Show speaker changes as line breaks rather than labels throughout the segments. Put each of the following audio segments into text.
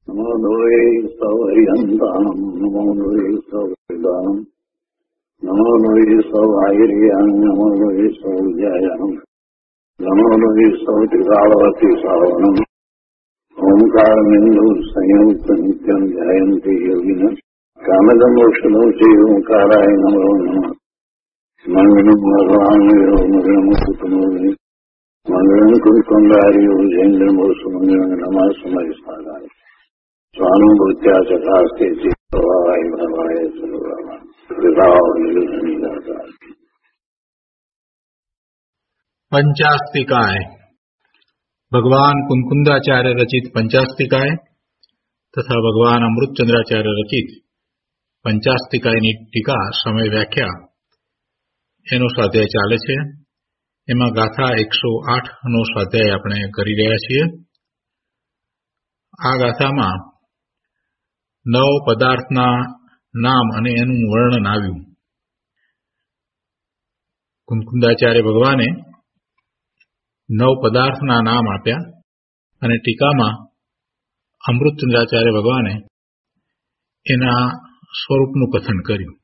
નમો લોહે સૌહરિહંતામ નમો લોહે સૌદાનમ નમો લોહે સૌઆયર્યામ નમો લોહે સૌજયામ નમો લોહે સૌત્રિકાળવતી સાવનમ ઓમકારમિંદુ સંયુક્ત નિત્યમ ધ્યાયંતિ યોગિન કામદમોક્ષનો છે ઓંકારાય નમો નમઃ મંગલમ ભગવાન મંગલમ કુટુંબે મંગલમ કુંડાર્યો જૈન્દ્રમો સુમંગલમ નમઃ સમય સાગાય સ્વાનુભૂત્યા ચકાસ્તે ચિત્તવાય ભવાય સર્વમાં વિભાવ નિરુદ્ધની દાતા.
पंचास्तिकाय भगवान कुंकुंदाचार्य रचित पंचास्तिकाय तथा भगवान अमृतचंद्राचार्य रचित पंचास्तिकायनी टीका समय व्याख्या एनो स्वाध्याय चाले छे. एमां गाथा 108 नो स्वाध्याय આપણે કરી રહ્યા છીએ. આ ગાથામાં 9 પદાર્થના નામ અને એનું વર્ણન આવ્યું. કુંકુંદાચાર્ય ભગવાને 9 પદાર્થના નામ આપ્યા અને ટીકામાં અમૃતચંદ્રાચાર્ય ભગવાને એના સ્વરૂપનું કથન કર્યું.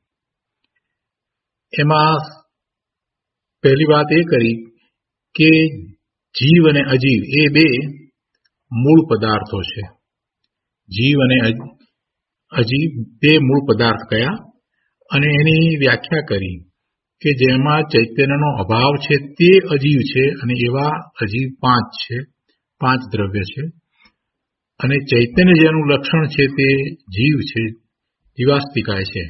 એમાં પહેલી વાત એ કરી કે જીવ અને અજીવ એ બે મૂળ પદાર્થો છે. જીવ અને અજીવ બે મૂળ પદાર્થ કયા અને એની વ્યાખ્યા કરી કે જેમાં ચૈતન્યનો અભાવ છે તે અજીવ છે અને એવા અજીવ 5 છે, 5 દ્રવ્ય છે અને ચૈતન્ય જેનું લક્ષણ છે તે જીવ છે, જીવાસ્તિકાય છે.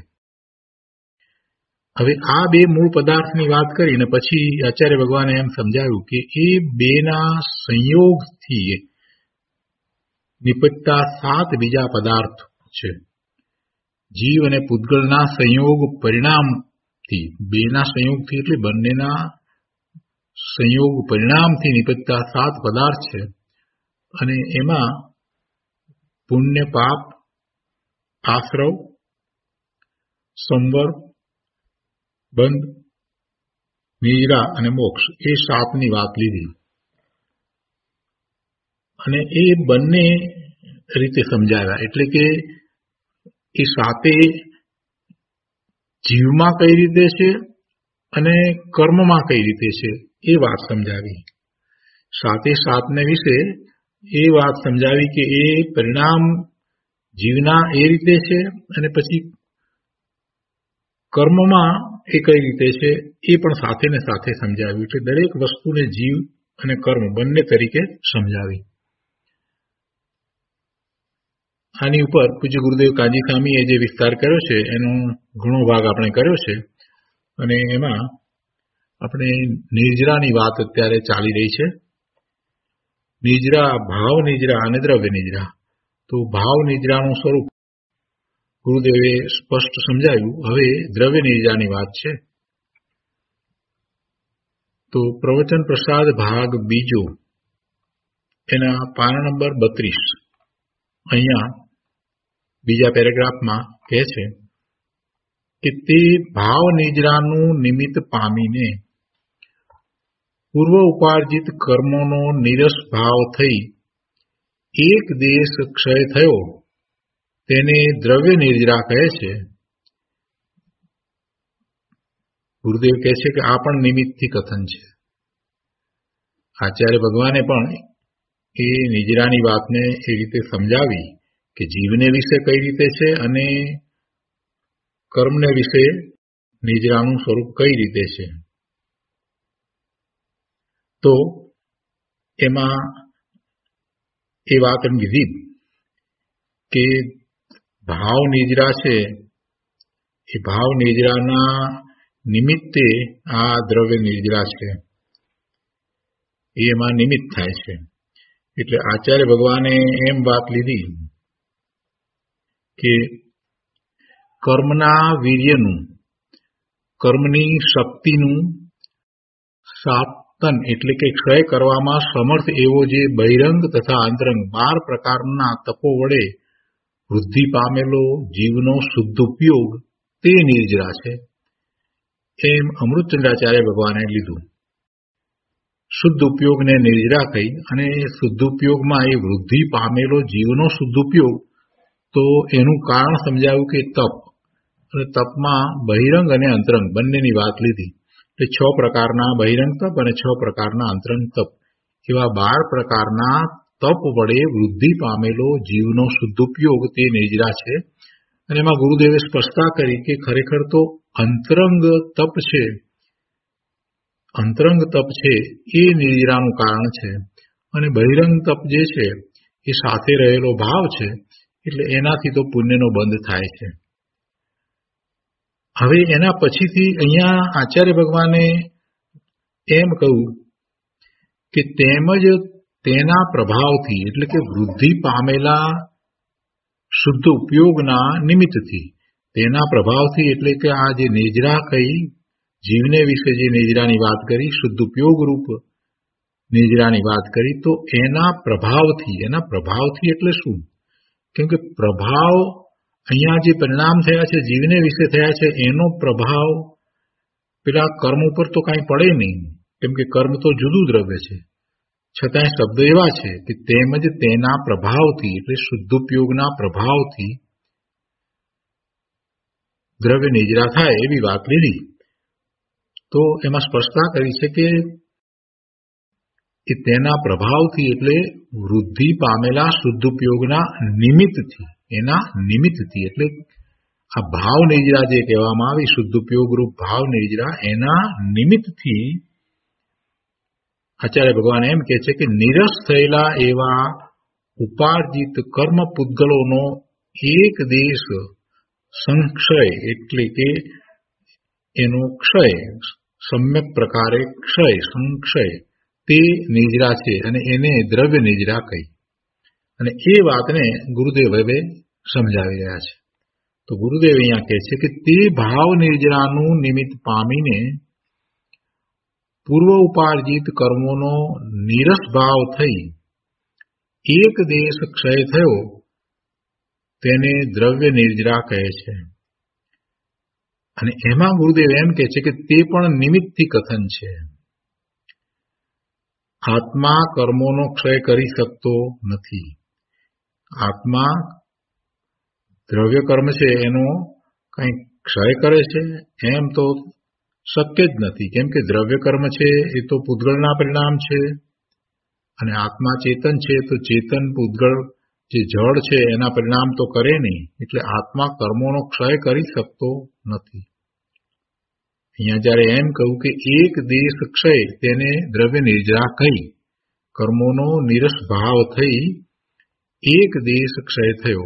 હવે આ બે મૂળ પદાર્થની વાત કરીને પછી આચાર્ય ભગવાને એમ સમજાવ્યું કે એ બેના સંયોગથી નિપજતા 7 બીજા પદાર્થ છે. જીવ અને પૂતગલના સંયોગ પરિણામથી, બેના સંયોગથી એટલે બંનેના સંયોગ પરિણામથી નિપજતા 7 પદાર્થ છે અને એમાં પુણ્ય, પાપ, આશ્રવ, સંવર, બંધ, નિદ્રા અને મોક્ષ એ 7ની વાત લીધી અને એ બંને રીતે સમજાવ્યા. એટલે કે એ 7 જીવમાં કઈ રીતે છે અને કર્મમાં કઈ રીતે છે એ વાત સમજાવી. 7 વિશે એ વાત સમજાવી કે એ પરિણામ જીવના એ રીતે છે અને પછી કર્મમાં એ કઈ રીતે છે એ પણ સાથે ને સાથે સમજાવ્યું. એટલે દરેક વસ્તુને જીવ અને કર્મ બંને તરીકે સમજાવી. આની ઉપર પૂજ્ય ગુરુદેવ કાજી સ્વામીએ જે વિસ્તાર કર્યો છે એનો ઘણો ભાગ આપણે કર્યો છે અને એમાં આપણે નિર્જરાની વાત અત્યારે ચાલી રહી છે. નિજરા, ભાવ નિજરા અને દ્રવ્ય નિજરા. તો ભાવ નિજરાનું સ્વરૂપ ગુરુદેવે સ્પષ્ટ સમજાવ્યું. હવે દ્રવ્ય નિજરાની વાત છે. તો પ્રવચન પ્રસાદ ભાગ બીજો એના પાના નંબર 32 અહીંયા બીજા પેરેગ્રાફમાં કહે છે કે તે ભાવ નિજરાનું નિમિત્ત પામીને પૂર્વ ઉપાર્જિત કર્મોનો નિરસ ભાવ થઈ એક દેશ ક્ષય થયો તેને દ્રવ્ય નિર્જરા કહે છે. ગુરુદેવ કહે છે કે આ પણ નિમિત્તથી કથન છે. આચાર્ય ભગવાને પણ એ નિજરાની વાતને એ રીતે સમજાવી કે જીવને વિશે કઈ રીતે છે અને કર્મને વિશે નિજરાનું સ્વરૂપ કઈ રીતે છે. તો એમાં એ વાત એમ કીધી કે ભાવ નિજરા છે એ ભાવ નિજરાના નિમિત્તે આ દ્રવ્ય નિજરા છે એમાં નિમિત્ત થાય છે. એટલે આચાર્ય ભગવાને એમ વાત લીધી કે કર્મના વીર્યનું, કર્મની શક્તિનું સાતન એટલે કે ક્ષય કરવામાં સમર્થ એવો જે બહિરંગ તથા અંતરંગ 12 પ્રકારના તપો વડે વૃદ્ધિ પામેલો જીવનો શુદ્ધ ઉપયોગ તે નિર્જરા છે એમ અમૃતચંદ્રાચાર્ય ભગવાને લીધું. શુદ્ધ ઉપયોગને નિર્જરા કહી, અને શુદ્ધ ઉપયોગમાં એ વૃદ્ધિ પામેલો જીવનો શુદ્ધ ઉપયોગ, તો એનું કારણ સમજાવ્યું કે તપ. અને તપમાં બહિરંગ અને અંતરંગ બંનેની વાત લીધી. એટલે 6 પ્રકારના બહિરંગ તપ અને 6 પ્રકારના અંતરંગ તપ, એવા 12 પ્રકારના તપ વડે વૃદ્ધિ પામેલો જીવનો શુદ્ધ ઉપયોગ તે નિર્જરા છે. અને એમાં ગુરુદેવે સ્પષ્ટતા કરી કે ખરેખર તો અંતરંગ તપ છે એ નિર્જરાનું કારણ છે, અને બહિરંગ તપ જે છે એ સાથે રહેલો ભાવ છે, એટલે એનાથી તો પુણ્યનો બંધ થાય છે. હવે એના પછીથી અહીંયા આચાર્ય ભગવાને એમ કહ્યું કે તેમજ તેના પ્રભાવથી, એટલે કે વૃદ્ધિ પામેલા શુદ્ધ ઉપયોગના નિમિત્તથી, તેના પ્રભાવથી એટલે કે આ જે નિર્જરા કહી, જીવને વિશે જે નિર્જરાની વાત કરી, શુદ્ધ ઉપયોગ રૂપ નિર્જરાની વાત કરી, તો એના પ્રભાવથી એટલે શું? કેમ કે પ્રભાવ અહીંયા જે પરિણામ થયા છે, જીવને વિશે થયા છે, એનો પ્રભાવ પેલા કર્મ ઉપર તો કાંઈ પડે નહીં, કેમ કે કર્મ તો જુદું દ્રવ્ય છે. છતાંય શબ્દ એવા છે કે તેમજ તેના પ્રભાવથી, એટલે શુદ્ધ ઉપયોગના પ્રભાવથી દ્રવ્ય નિર્જરા થાય એવી વાત લીધી. તો એમાં સ્પષ્ટતા કરી છે કે તેના પ્રભાવથી એટલે વૃદ્ધિ પામેલા શુદ્ધ ઉપયોગના નિમિત્તથી, એના નિમિત્તથી, એટલે આ ભાવ નિર્જરા જે કહેવામાં આવી, શુદ્ધ ઉપયોગ રૂપ ભાવ નિર્જરા, એના નિમિત્તથી આચાર્ય ભગવાન એમ કહે છે કે નિરસ થયેલા એવા ઉપાર્જિત કર્મ પૂતગલોનો એક દેશ સંક્ષય, એટલે કે એનો ક્ષય, સમ્યક પ્રકારે સંક્ષય, તે નિર્જરા છે, અને એને દ્રવ્ય નિર્જરા કહી. અને એ વાતને ગુરુદેવ હવે સમજાવી રહ્યા છે. તો ગુરુદેવ અહીંયા કહે છે કે તે ભાવ નિર્જરાનું નિમિત્ત પામીને પૂર્વ ઉપાર્જિત કર્મોનો નીરસ ભાવ થઈ એક દેશ ક્ષય થયો, તેને દ્રવ્ય નિર્જરા કહે છે. અને એમાં ગુરુદેવ એમ કહે છે કે તે પણ નિમિત્તથી કથન છે. આત્મા કર્મોનો ક્ષય કરી શકતો નથી. આત્મા દ્રવ્ય કર્મ છે એનો કંઈ ક્ષય કરે છે એમ તો શક્ય જ નથી, કેમ કે દ્રવ્ય કર્મ છે એ તો પૂતગળના પરિણામ છે, અને આત્મા ચેતન છે, તો ચેતન પૂતગળ જે જળ છે એના પરિણામ તો કરે નહીં, એટલે આત્મા કર્મોનો ક્ષય કરી શકતો નથી. અહીંયા જયારે એમ કહ્યું કે એક દેશ ક્ષય, તેને દ્રવ્ય નિર્જરા કહી, કર્મોનો નીરસ ભાવ થઈ એક દેશ ક્ષય થયો,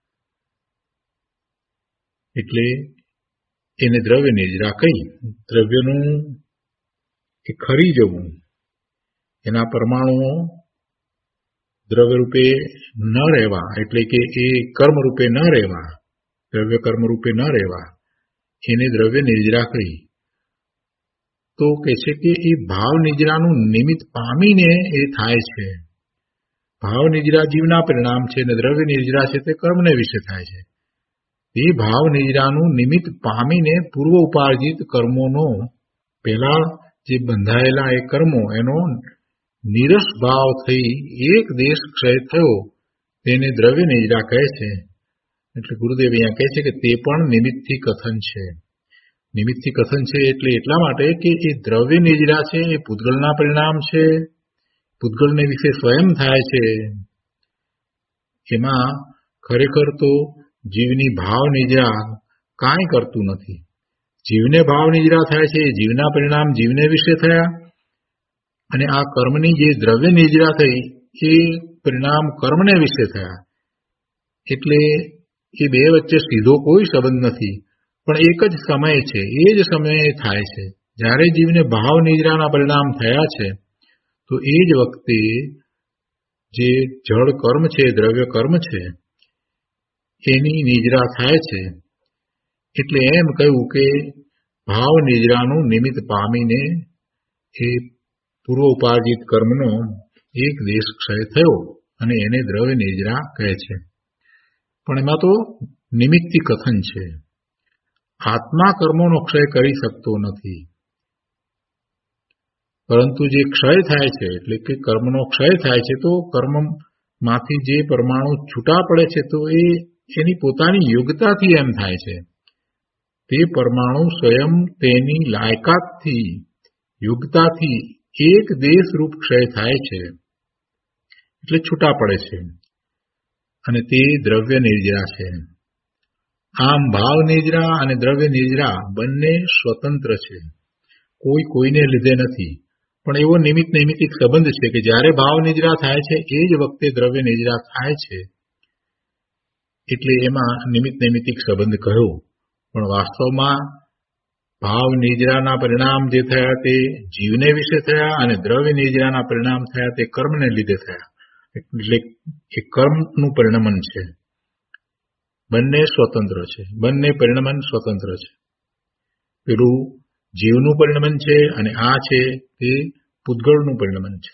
એટલે એને દ્રવ્ય નિર્જરા કહી. દ્રવ્યનું એ ખરી જવું, એના પરમાણુઓ દ્રવ્ય રૂપે ન રહેવા, એટલે કે એ કર્મ રૂપે ન રહેવા, દ્રવ્ય કર્મ રૂપે ન રહેવા, એને દ્રવ્ય નિર્જરા કહી. તો કહે છે કે એ ભાવ નિર્જરાનું નિમિત્ત પામીને એ થાય છે. ભાવ નિર્જરા જીવના પરિણામ છે, અને દ્રવ્ય નિર્જરા છે તે કર્મને વિશે થાય છે. એ ભાવ નિર્જરાનું નિમિત્ત પામીને પૂર્વ ઉપાર્જિત કર્મોનો, પહેલા જે બંધાયેલા એ કર્મો, એનો નીરસ ભાવ થઈ એક દેશ ક્ષય થયો, તેને દ્રવ્ય નિર્જરા કહે છે. એટલે ગુરુદેવ અહીંયા કહે છે કે તે પણ નિમિત્તથી કથન છે. નિમિત્તથી કથન છે એટલે એટલા માટે કે એ દ્રવ્ય નિર્જરા છે, એ પૂતગળના પરિણામ છે, પૂતગળને વિશે સ્વયં થાય છે. એમાં ખરેખર તો જીવની ભાવ નિર્જરા કાંઈ કરતું નથી. જીવને ભાવ નિર્જરા થાય છે, એ જીવના પરિણામ જીવને વિશે થયા, અને આ કર્મની જે દ્રવ્ય નિર્જરા થઈ એ પરિણામ કર્મને વિશે થયા. એટલે એ બે વચ્ચે સીધો કોઈ સંબંધ નથી, પણ એક જ સમય છે, એ જ સમયે થાય છે. જ્યારે જીવને ભાવ નિર્જરાના પરિણામ થયા છે, તો એ જ વખતે જે જળ કર્મ છે, દ્રવ્ય કર્મ છે, એની નિર્જરા થાય છે. એટલે એમ કહ્યું કે ભાવ નિર્જરાનું નિમિત્ત પામીને એ પૂર્વ ઉપાર્જિત કર્મનો એક દેશ ક્ષય થયો, અને એને દ્રવ્ય નિર્જરા કહે છે. પણ એમાં તો નિમિત્તથી કથન છે. આત્મા કર્મોનો ક્ષય કરી શકતો નથી, પરંતુ જે ક્ષય થાય છે એટલે કે કર્મનો ક્ષય થાય છે તો કર્મમાંથી જે પરમાણુ છૂટા પડે છે તો એની પોતાની યોગ્યતાથી એમ થાય છે. તે પરમાણુ સ્વયં તેની લાયકાતથી યોગ્યતાથી એક દેશરૂપ ક્ષય થાય છે એટલે છૂટા પડે છે અને તે દ્રવ્ય નિર્જરા છે. આમ ભાવ નિર્જરા અને દ્રવ્ય નિર્જરા બંને સ્વતંત્ર છે, કોઈ કોઈને લીધે નથી. પણ એવો નિમિત્ત નૈમિત્તિક સંબંધ છે કે જ્યારે ભાવ નિજરા થાય છે એ જ વખતે દ્રવ્ય નિજરા થાય છે, એટલે એમાં નિમિત્ત નૈમિત્તિક સંબંધ કહ્યો. પણ વાસ્તવમાં ભાવ નિજરાના પરિણામ જે થયા તે જીવને વિશે થયા અને દ્રવ્ય નિજરાના પરિણામ થયા તે કર્મને લીધે થયા. એટલે એ કર્મનું પરિણમન છે. બંને સ્વતંત્ર છે, બંને પરિણમન સ્વતંત્ર છે. પેલું જીવનું પરિણમન છે અને આ છે તે પૂતગળનું પરિણમન છે.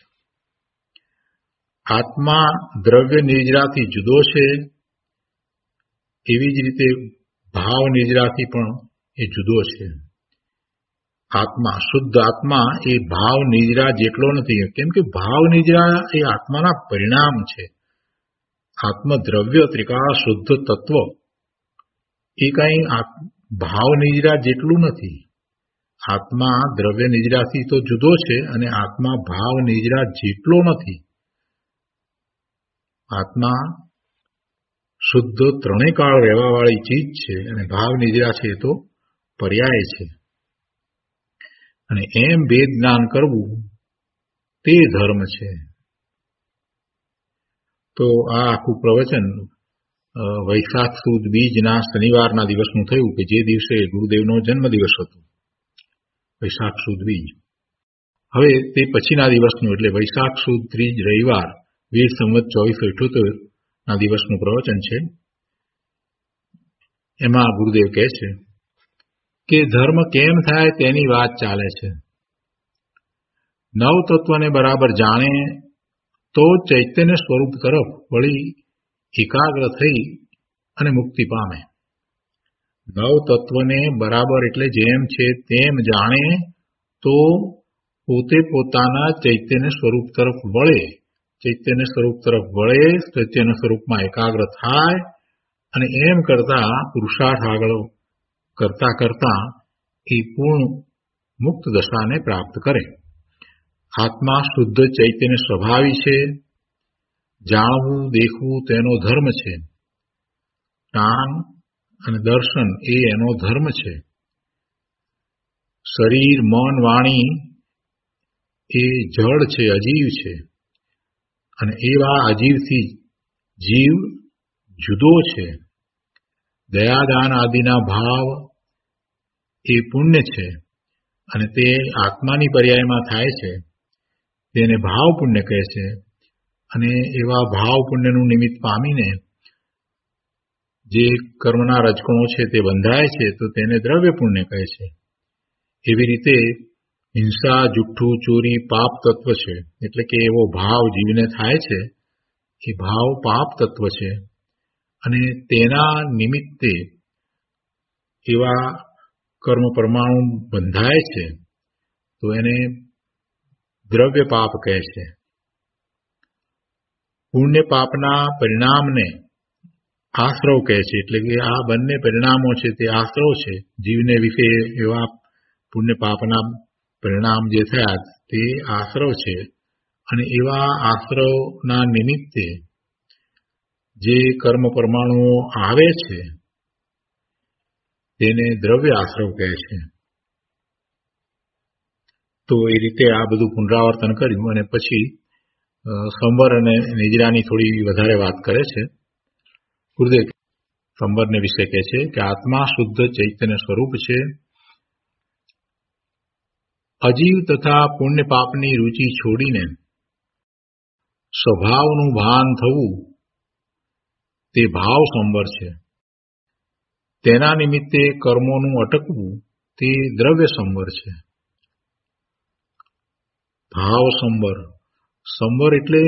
આત્મા દ્રવ્ય નિજરાથી જુદો છે, એવી જ રીતે ભાવ નિજરાથી પણ એ જુદો છે. આત્મા, શુદ્ધ આત્મા એ ભાવ નિજરા જેટલો નથી, કેમ કે ભાવ નિજરા એ આત્માના પરિણામ છે. આત્મદ્રવ્ય ત્રિકાળ શુદ્ધ તત્વ એ કઈ ભાવ નિજરા જેટલું નથી. આત્મા દ્રવ્ય નિજરાથી તો જુદો છે અને આત્મા ભાવ નિજરા જેટલો નથી. આત્મા શુદ્ધ ત્રણેય કાળ રહેવા વાળી ચીજ છે અને ભાવ નિજરા છે એ તો પર્યાય છે. અને એમ ભેદ જ્ઞાન કરવું તે ધર્મ છે. તો આ આખું પ્રવચન વૈશાખ સુદ બીજના શનિવારના દિવસનું થયું કે જે દિવસે ગુરુદેવનો જન્મદિવસ હતો, વૈશાખ સુદ બીજ. હવે તે પછીના દિવસનું એટલે વૈશાખ સુદ ત્રીજ રવિવાર 2478 ના દિવસનું પ્રવચન છે. એમાં ગુરુદેવ કહે છે કે ધર્મ કેમ થાય તેની વાત ચાલે છે. નવ તત્વને બરાબર જાણે તો ચૈતન્ય સ્વરૂપ તરફ વળી એકાગ્ર થઈ અને મુક્તિ પામે. નવ તત્વને બરાબર એટલે જેમ છે તેમ જાણે તો પોતે પોતાના ચૈતન્ય સ્વરૂપ તરફ વળે, ચૈતન્ય સ્વરૂપ તરફ વળે, ચૈતન્ય સ્વરૂપમાં એકાગ્ર થાય અને એમ કરતા પુરુષાર્થ આગળ કરતા કરતા એ પૂર્ણ મુક્ત દશાને પ્રાપ્ત કરે. આત્મા શુદ્ધ ચૈતન્ય સ્વભાવી છે. જાણવું દેખવું તેનો ધર્મ છે. જ્ઞાન અને દર્શન એ એનો ધર્મ છે. શરીર મન વાણી એ જડ છે, અજીવ છે અને એવા અજીવથી જીવ જુદો છે. દયાદાન આદિના ભાવ એ પુણ્ય છે અને તે આત્માની પર્યાયમાં થાય છે. તેને ભાવ પુણ્ય કહે છે અને એવા ભાવ પુણ્યનું નિમિત્ત પામીને જે કર્મના રજકણો છે તે બંધાય છે તો તેને દ્રવ્ય પુણ્ય કહે છે. એવી રીતે હિંસા, જુઠ્ઠું, ચોરી પાપ તત્વ છે. એટલે કે એવો ભાવ જીવને થાય છે એ ભાવ પાપ તત્વ છે અને તેના નિમિત્તે એવા કર્મ પરમાણુ બંધાય છે તો એને દ્રવ્ય પાપ કહે છે. પુણ્ય પાપના પરિણામને આશ્રવ કહે છે. એટલે કે આ બંને પરિણામો છે તે આશ્રવ છે. જીવને વિશે એવા પુણ્ય પાપના પરિણામ જે થયા તે આશ્રવ છે અને એવા આશ્રવના નિમિત્તે જે કર્મ પરમાણુઓ આવે છે તેને દ્રવ્ય આશ્રવ કહે છે. તો એ રીતે આ બધું પુનરાવર્તન કર્યું અને પછી સંવર અને નિજરાની થોડી વધારે વાત કરે છે. ગુરુદેવ સંવરને વિશે કહે છે કે આત્મા શુદ્ધ ચૈતન્ય સ્વરૂપ છે. અજીવ તથા પુણ્ય પાપની રુચિ છોડીને સ્વભાવનું ભાન થવું તે ભાવ સંવર છે. તેના નિમિત્તે કર્મોનું અટકવું તે દ્રવ્ય સંવર છે. ભાવ સંવર, સંવર એટલે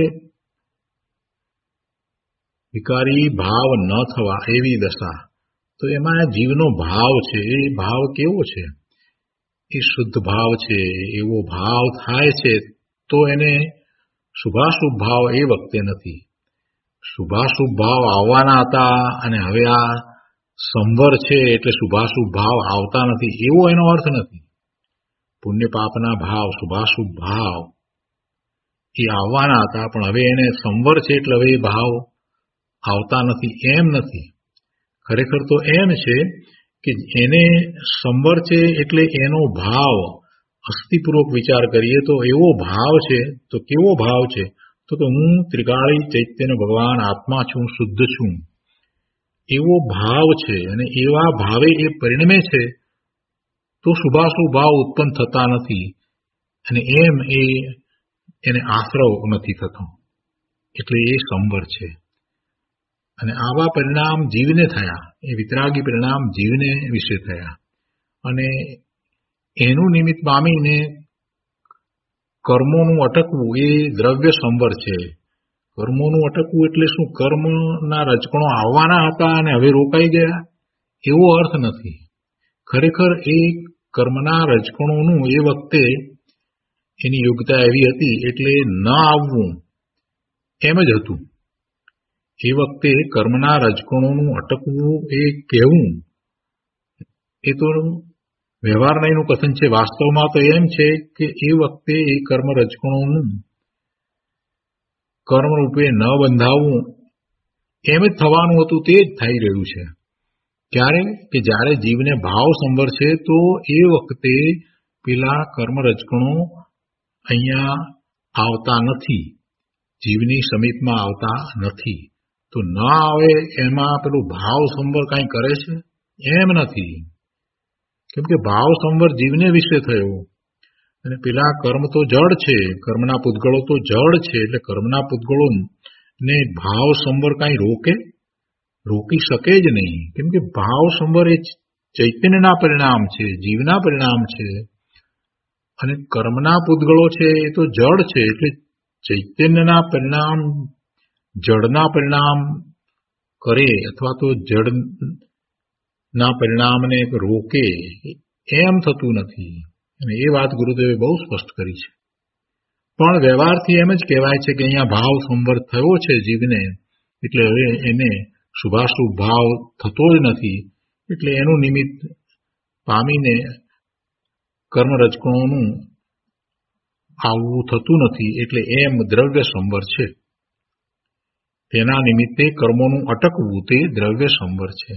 વિકારી ભાવ ન થવા એવી દશા. તો એમાં જીવનો ભાવ છે. એ ભાવ કેવો છે? એ શુદ્ધ ભાવ છે, એવો ભાવ થાય છે તો એને શુભાશુભ ભાવ એ વખતે નથી. શુભાશુભ ભાવ આવવાના હતા અને હવે આ સંવર છે એટલે શુભાશુભ ભાવ આવતા નથી એવો એનો અર્થ નથી. પુણ્ય પાપના ભાવ, શુભાશુભ ભાવ એ આવવાના હતા, પણ હવે એને સંવર છે એટલે હવે એ ભાવ આવતા નથી એમ નથી. ખરેખર તો એમ છે કે એને સંવર છે એટલે એનો ભાવ અસ્થિપૂર્વક વિચાર કરીએ તો એવો ભાવ છે. તો કેવો ભાવ છે? તો હું ત્રિકાળી ચૈતન્ય ભગવાન આત્મા છું, શુદ્ધ છું એવો ભાવ છે. અને એવા ભાવે એ પરિણમે છે તો શુભાશુભ ભાવ ઉત્પન્ન થતા નથી અને એમ એને આશ્રવ નથી થતો, એટલે એ સંવર છે. અને આવા પરિણામ જીવને થયા, એ વિતરાગી પરિણામ જીવને વિશે થયા અને એનું નિમિત્ત પામીને કર્મોનું અટકવું એ દ્રવ્ય સંવર છે. કર્મોનું અટકવું એટલે શું? કર્મના રજકણો આવવાના હતા અને હવે રોકાઈ ગયા એવો અર્થ નથી. ખરેખર એ કર્મના રજકણોનું એ વખતે એની યોગ્યતા એવી હતી એટલે ન આવવું એમ જ હતું. એ વખતે કર્મના રજકણોનું અટકવું એ કહેવું એ તો વ્યવહારનું કથન છે. વાસ્તવમાં તો એમ છે કે એ વખતે એ કર્મ રજકણોનું કર્મ રૂપે ન બંધાવવું એમ જ થવાનું હતું, તે જ થઈ રહ્યું છે. ક્યારે? કે જ્યારે જીવને ભાવ સંવર છે તો એ વખતે પેલા કર્મ રજકણો અહીંયા આવતા નથી, જીવની સમીપમાં આવતા નથી. તો ન આવે એમાં પેલું ભાવ સંવર કાંઈ કરે છે એમ નથી, કેમ કે ભાવ સંવર જીવને વિશે થયો અને પેલા કર્મ તો જડ છે, કર્મના પૂતગળો તો જડ છે. એટલે કર્મના પૂતગળો ને ભાવ સંવર કાંઈ રોકી શકે જ નહીં, કેમ કે ભાવ સંવર એ ચૈતન્યના પરિણામ છે, જીવના પરિણામ છે. અને કર્મના પૂતગળો છે એ તો જડ છે, એટલે ચૈતન્યના પરિણામ જડના પરિણામ કરે અથવા તો જડના પરિણામને રોકે એમ થતું નથી. અને એ વાત ગુરુદેવે બહુ સ્પષ્ટ કરી છે. પણ વ્યવહારથી એમ જ કહેવાય છે કે અહીંયા ભાવ સંવર થયો છે જીવને, એટલે હવે એને શુભાશુભ ભાવ થતો જ નથી, એટલે એનું નિમિત્ત પામીને કર્મ રજકણોનું આવવું થતું નથી, એટલે એમ દ્રવ્ય સંવર છે. તેના નિમિત્તે કર્મોનું અટકવું તે દ્રવ્ય સંવર છે.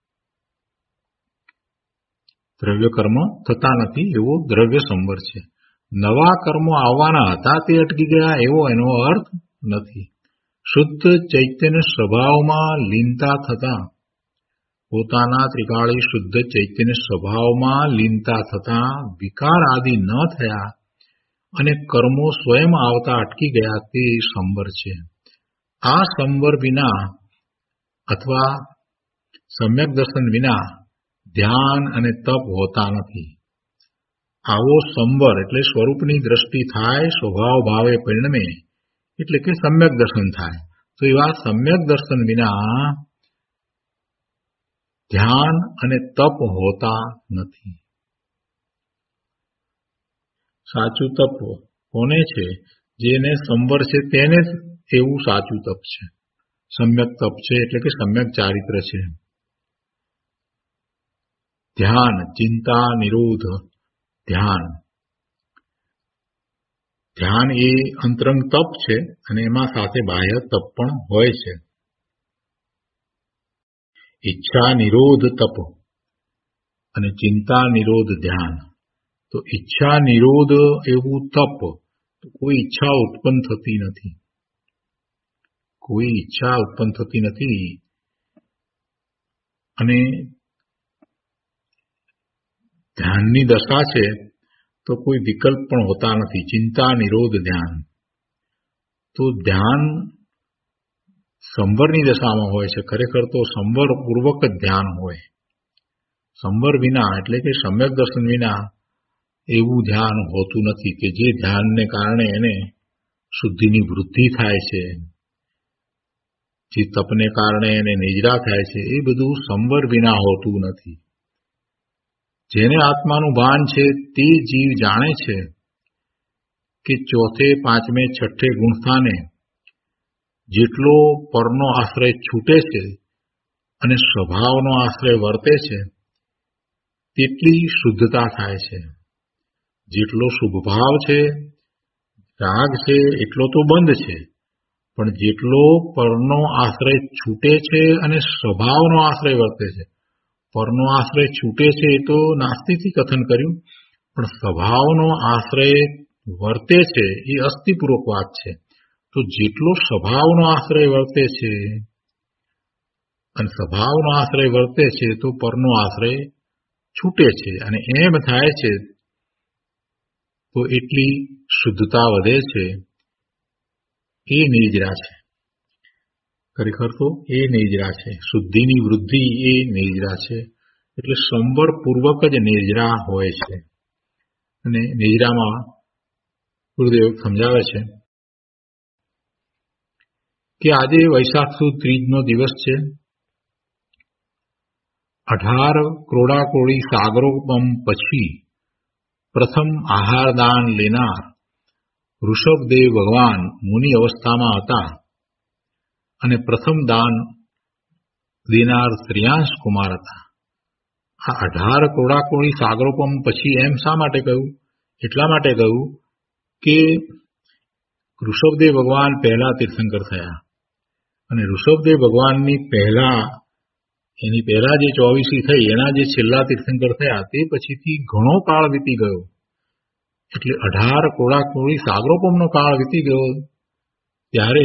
દ્રવ્ય કર્મ થતા નથી એવો દ્રવ્ય સંવર છે. નવા કર્મો આવવાના હતા તે અટકી ગયા એવો એનો અર્થ નથી. શુદ્ધ ચૈતન્ય સ્વભાવમાં લીનતા થતા, પોતાના ત્રિકાળી શુદ્ધ ચૈતન્ય સ્વભાવમાં લીનતા થતા વિકાર આદિ ન થયા અને કર્મો સ્વયં આવતા અટકી ગયા તે સંવર છે. આ સંવર વિના અથવા સમ્યક દર્શન વિના ધ્યાન અને તપ હોતા નથી. આવો સંવર એટલે સ્વરૂપની દ્રષ્ટિ થાય, સ્વભાવ ભાવે પરિણમે એટલે કે સમ્યક દર્શન થાય. તો એવા સમ્યક દર્શન વિના ધ્યાન અને તપ હોતા નથી. સાચું તપ કોને છે? જેને સંવર છે તેને જ એવું સાચું તપ છે. સમ્યક તપ છે એટલે કે સમ્યક ચારિત્ર છે. ધ્યાન, ચિંતા, નિરોધ, ધ્યાન એ અંતરંગ તપ છે અને એમાં સાથે બાહ્ય તપ પણ હોય છે. ઈચ્છા નિરોધ તપ અને ચિંતા નિરોધ ધ્યાન. તો ઈચ્છા નિરોધ એવું તપ, તો કોઈ ઈચ્છા ઉત્પન્ન થતી નથી, કોઈ ઈચ્છા ઉત્પન્ન થતી નથી. અને ધ્યાનની દશા છે તો કોઈ વિકલ્પ પણ હોતા નથી. ચિંતા નિરોધ ધ્યાન, તો ધ્યાન સંવરની દશામાં હોય છે. ખરેખર તો સંવર પૂર્વક જ ધ્યાન હોય. સંવર વિના એટલે કે સમ્યક દર્શન વિના એવું ધ્યાન હોતું નથી કે જે ધ્યાનને કારણે એને શુદ્ધિની વૃદ્ધિ થાય છે, જે તપને કારણે એને નિજરા થાય છે, એ બધું સંવર વિના હોતું નથી. જેને આત્માનું ભાન છે તે જીવ જાણે છે કે ચોથે, પાંચમે, છઠ્ઠે ગુણસ્થાને જેટલો પરનો આશ્રય છૂટે છે અને સ્વભાવનો આશ્રય વર્તે છે તેટલી શુદ્ધતા થાય છે. જેટલો શુભ ભાવ છે, રાગ છે, એટલો તો બંધ છે, પણ જેટલો પરનો આશ્રય છૂટે છે અને સ્વભાવનો આશ્રય વર્તે છે, પરનો આશ્રય છૂટે છે એ તો નાસ્તિકથી કથન કર્યું, પણ સ્વભાવનો આશ્રય વર્તે છે એ અસ્થિપૂર્વક વાત છે. તો જેટલો સ્વભાવનો આશ્રય વર્તે છે અને સ્વભાવનો આશ્રય વર્તે છે તો પરનો આશ્રય છૂટે છે અને એમ થાય છે તો એટલી શુદ્ધતા વધે છે. એ નિર્જરા છે. ખરેખર તો એ નિર્જરા છે. શુદ્ધિની વૃદ્ધિ એ નિર્જરા છે. એટલે સંવરપૂર્વક જ નિર્જરા હોય છે. અને નિર્જરામાં ગુરુદેવ સમજાવે છે કે આજે વૈશાખ સુદ ત્રીજનો દિવસ છે. 18 ક્રોડાકોળી સાગરોપમ પછી પ્રથમ આહારદાન લેનાર ઋષભદેવ ભગવાન મુનિ અવસ્થામાં હતા અને પ્રથમ દાન દેનાર શ્રેયાંશ કુમાર હતા. આ 18 ક્રોડાકોળી સાગરોપમ પછી એમ શા માટે કહ્યું? એટલા માટે કહ્યું કે ઋષભદેવ ભગવાન પહેલા તીર્થંકર થયા અને ઋષભદેવ ભગવાનની એની પહેલા જે 24 થઈ એના જે છેલ્લા તીર્થંકર થયા તે પછીથી ઘણો કાળ વીતી ગયો. એટલે 18 ક્રોડાકોળી સાગરોપમનો કાળ વીતી ગયો ત્યારે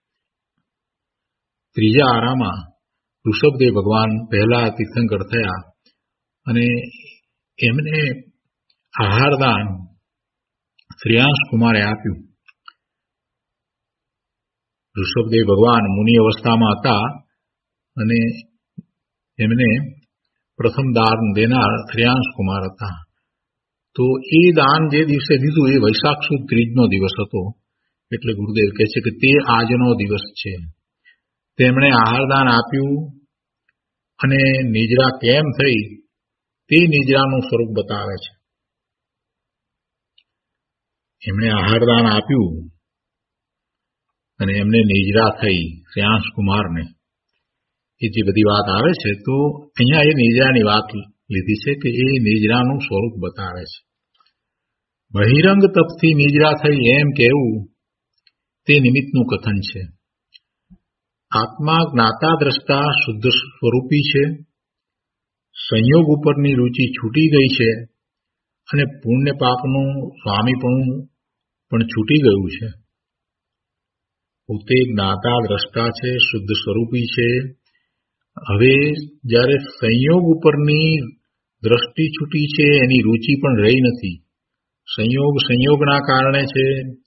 ત્રીજા આરામાં ઋષભદેવ ભગવાન પહેલા તીર્થંકર થયા અને એમને આહારદાન શ્રેયાંશ કુમારે આપ્યું. ઋષભદેવ ભગવાન મુનિ અવસ્થામાં હતા અને એમને પ્રથમ દાન દેનાર શ્રેયાંશ કુમાર હતા. તો એ દાન જે દિવસે દીધું એ વૈશાખ સુદ ત્રીજનો દિવસ હતો. એટલે ગુરુદેવ કહે છે કે તે આજનો દિવસ છે. તેમણે આહારદાન આપ્યું અને નિજરા કેમ થઈ તે નિજરાનું સ્વરૂપ બતાવે છે. એમણે આહારદાન આપ્યું અને એમને નિજરા થઈ શ્રેયાંશ કુમારને. એ જે બધી વાત આવે છે તો અહીંયા એ નિજરાની વાત લીધી છે કે એ નિજરાનું સ્વરૂપ બતાવે છે. બહિરંગ તપથી નિજરા થઈ એમ કહેવું તે નિમિત્તનું કથન છે. આત્મા જ્ઞાતા દ્રષ્ટા શુદ્ધ સ્વરૂપી છે. સંયોગ ઉપરની રુચિ છૂટી ગઈ છે અને પુણ્ય પાપનું સ્વામીપણું પણ છૂટી ગયું છે. પોતે જ્ઞાતા દ્રષ્ટા છે, શુદ્ધ સ્વરૂપી છે. હવે જ્યારે સંયોગ ઉપરની દ્રષ્ટિ છૂટી છે એની રુચિ પણ રહી નથી. સંયોગના કારણે છે.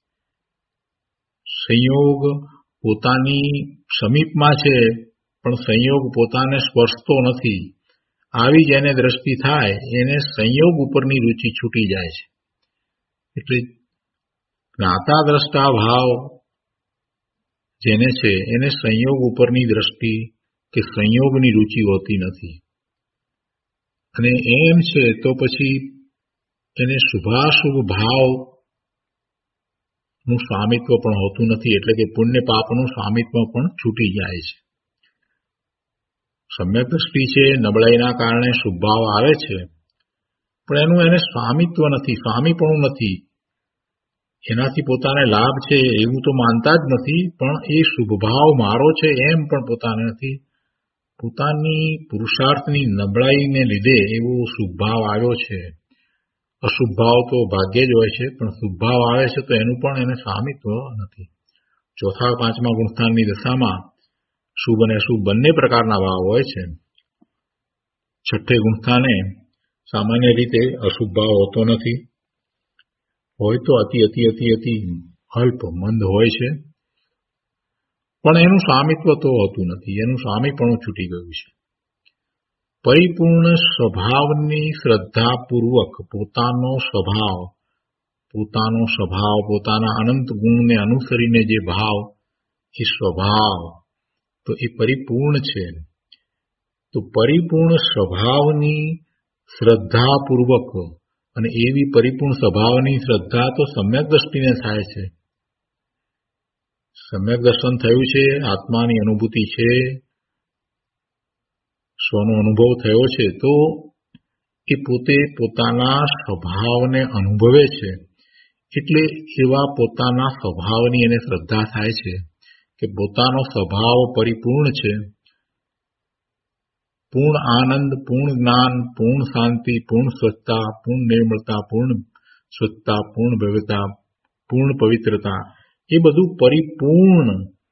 સંયોગ પોતાની સમીપમાં છે પણ સંયોગ પોતાને સ્પર્શતો નથી. આવી જેને દ્રષ્ટિ થાય એને સંયોગ ઉપરની રુચિ છૂટી જાય છે. એટલે જ્ઞાતા દ્રષ્ટા ભાવ જેને છે એને સંયોગ ઉપરની દ્રષ્ટિ કે સંયોગની રુચિ હોતી નથી. અને એમ છે તો પછી એને શુભાશુભ ભાવનું સ્વામિત્વ પણ હોતું નથી. એટલે કે પુણ્ય પાપનું સ્વામિત્વ પણ છૂટી જાય છે. સમ્યક દ્રષ્ટિ છે, નબળાઈના કારણે શુભ ભાવ આવે છે પણ એનું એને સ્વામિત્વ નથી, સ્વામીપણું નથી. એનાથી પોતાને લાભ છે એવું તો માનતા જ નથી, પણ એ શુભ ભાવ મારો છે એમ પણ પોતાને નથી. પોતાની પુરુષાર્થની નબળાઈને લીધે એવો શુભ ભાવ આવ્યો છે. અશુભ ભાવ તો ભાગ્યે જ હોય છે, પણ શુભ ભાવ આવે છે તો એનું પણ એને સ્વામિત્વ નથી. ચોથા પાંચમા ગુણસ્થાનની દશામાં શુભ અને અશુભ બંને પ્રકારના ભાવ હોય છે. છઠ્ઠે ગુણસ્થાને સામાન્ય રીતે અશુભ ભાવ હોતો નથી. હોય તો અતિ અતિ અતિ અતિ અલ્પ મંદ હોય છે, પણ એનું સ્વામિત્વ તો હોતું નથી. એનું સ્વામીપણું છૂટી ગયું છે. પરિપૂર્ણ સ્વભાવની શ્રદ્ધાપૂર્વક પોતાનો સ્વભાવ પોતાના અનંત ગુણને અનુસરીને જે ભાવ એ સ્વભાવ તો એ પરિપૂર્ણ છે. તો પરિપૂર્ણ સ્વભાવની શ્રદ્ધાપૂર્વક અને એવી પરિપૂર્ણ સ્વભાવની શ્રદ્ધા તો સમ્યક દ્રષ્ટિને થાય છે. સમ્યક દર્શન થયું છે, આત્માની અનુભૂતિ છે, સ્વનો અનુભવ થયો છે, તો એ પોતે પોતાના સ્વભાવને અનુભવે છે. એટલે એવા પોતાના સ્વભાવની એને શ્રદ્ધા થાય છે કે પોતાનો સ્વભાવ પરિપૂર્ણ છે. પૂર્ણ આનંદ, પૂર્ણ જ્ઞાન, પૂર્ણ શાંતિ, પૂર્ણ સ્વચ્છતા, પૂર્ણ નિર્મળતા, પૂર્ણ સ્વચ્છતા, પૂર્ણ ભવ્યતા, પૂર્ણ પવિત્રતા, એ બધું પરિપૂર્ણ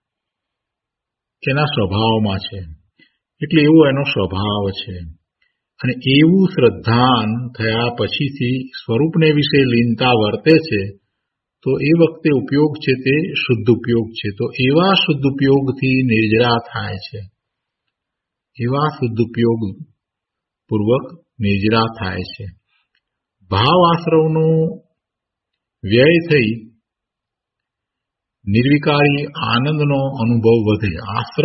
એના સ્વભાવમાં છે. એટલે એવો એનો સ્વભાવ છે. અને એવું શ્રદ્ધાન થયા પછીથી સ્વરૂપને વિશે લીનતા વર્તે છે, તો એ વખતે ઉપયોગ છે તે શુદ્ધ ઉપયોગ છે. તો એવા શુદ્ધ ઉપયોગથી નિર્જરા થાય છે. એવા શુદ્ધ ઉપયોગ પૂર્વક નિર્જરા થાય છે. ભાવ આશ્રવનો વ્યય થઈ નિર્વિકારી આનંદનો અનુભવ વધે.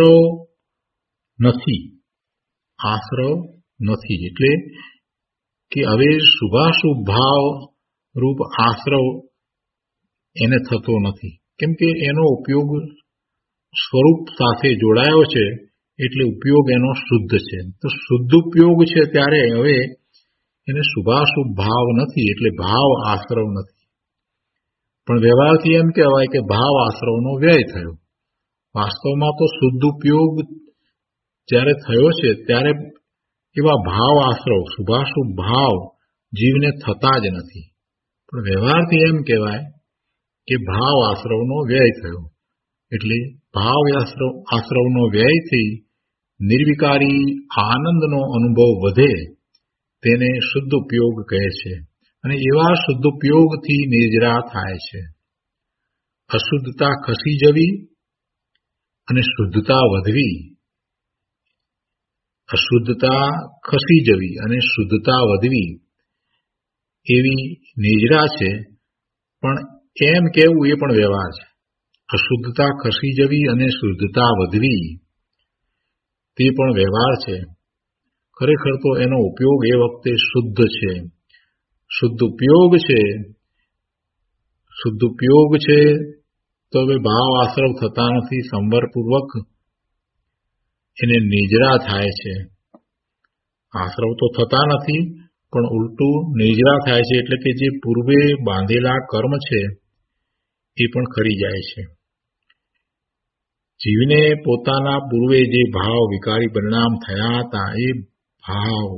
આશ્રવ નથી એટલે કે હવે શુભાશુભ ભાવ રૂપ આશ્રવ એને થતો નથી. કેમ કે એનો ઉપયોગ સ્વરૂપ સાથે જોડાયો છે, એટલે ઉપયોગ એનો શુદ્ધ છે. તો શુદ્ધ ઉપયોગ છે ત્યારે હવે એને શુભાશુભ ભાવ નથી, એટલે ભાવ આશ્રવ નથી. પણ વ્યવહારથી એમ કહેવાય કે ભાવ આશ્રવનો વ્યય થયો. વાસ્તવમાં તો શુદ્ધ ઉપયોગ જ્યારે થયો છે ત્યારે એવા ભાવ આશ્રવ, શુભાશુભ ભાવ જીવને થતા જ નથી. પણ વ્યવહારથી એમ કહેવાય કે ભાવ આશ્રવનો વ્યય થયો. એટલે ભાવ આશ્રવનો વ્યયથી નિર્વિકારી આનંદનો અનુભવ વધે, તેને શુદ્ધ ઉપયોગ કહે છે. અને એવા શુદ્ધ ઉપયોગથી નિર્જરા થાય છે. અશુદ્ધતા ખસી જવી અને શુદ્ધતા વધવી. અશુદ્ધતા ખસી જવી અને શુદ્ધતા વધવી એવી નિર્જરા છે. પણ એમ કહેવું એ પણ વ્યવહાર છે. અશુદ્ધતા ખસી જવી અને શુદ્ધતા વધવી તે પણ વ્યવહાર છે. ખરેખર તો એનો ઉપયોગ એ વખતે શુદ્ધ છે. શુદ્ધ ઉપયોગ છે તો હવે ભાવ આશ્રવ થતા નથી. સંવરપૂર્વક એને નિર્જરા થાય છે. આશ્રવ તો થતા નથી, પણ ઉલટું નિર્જરા થાય છે. એટલે કે જે પૂર્વે બાંધેલા કર્મ છે એ પણ ખરી જાય છે. જીવને પોતાના પૂર્વે જે ભાવ વિકારી પરિણામ થયા હતા, એ ભાવ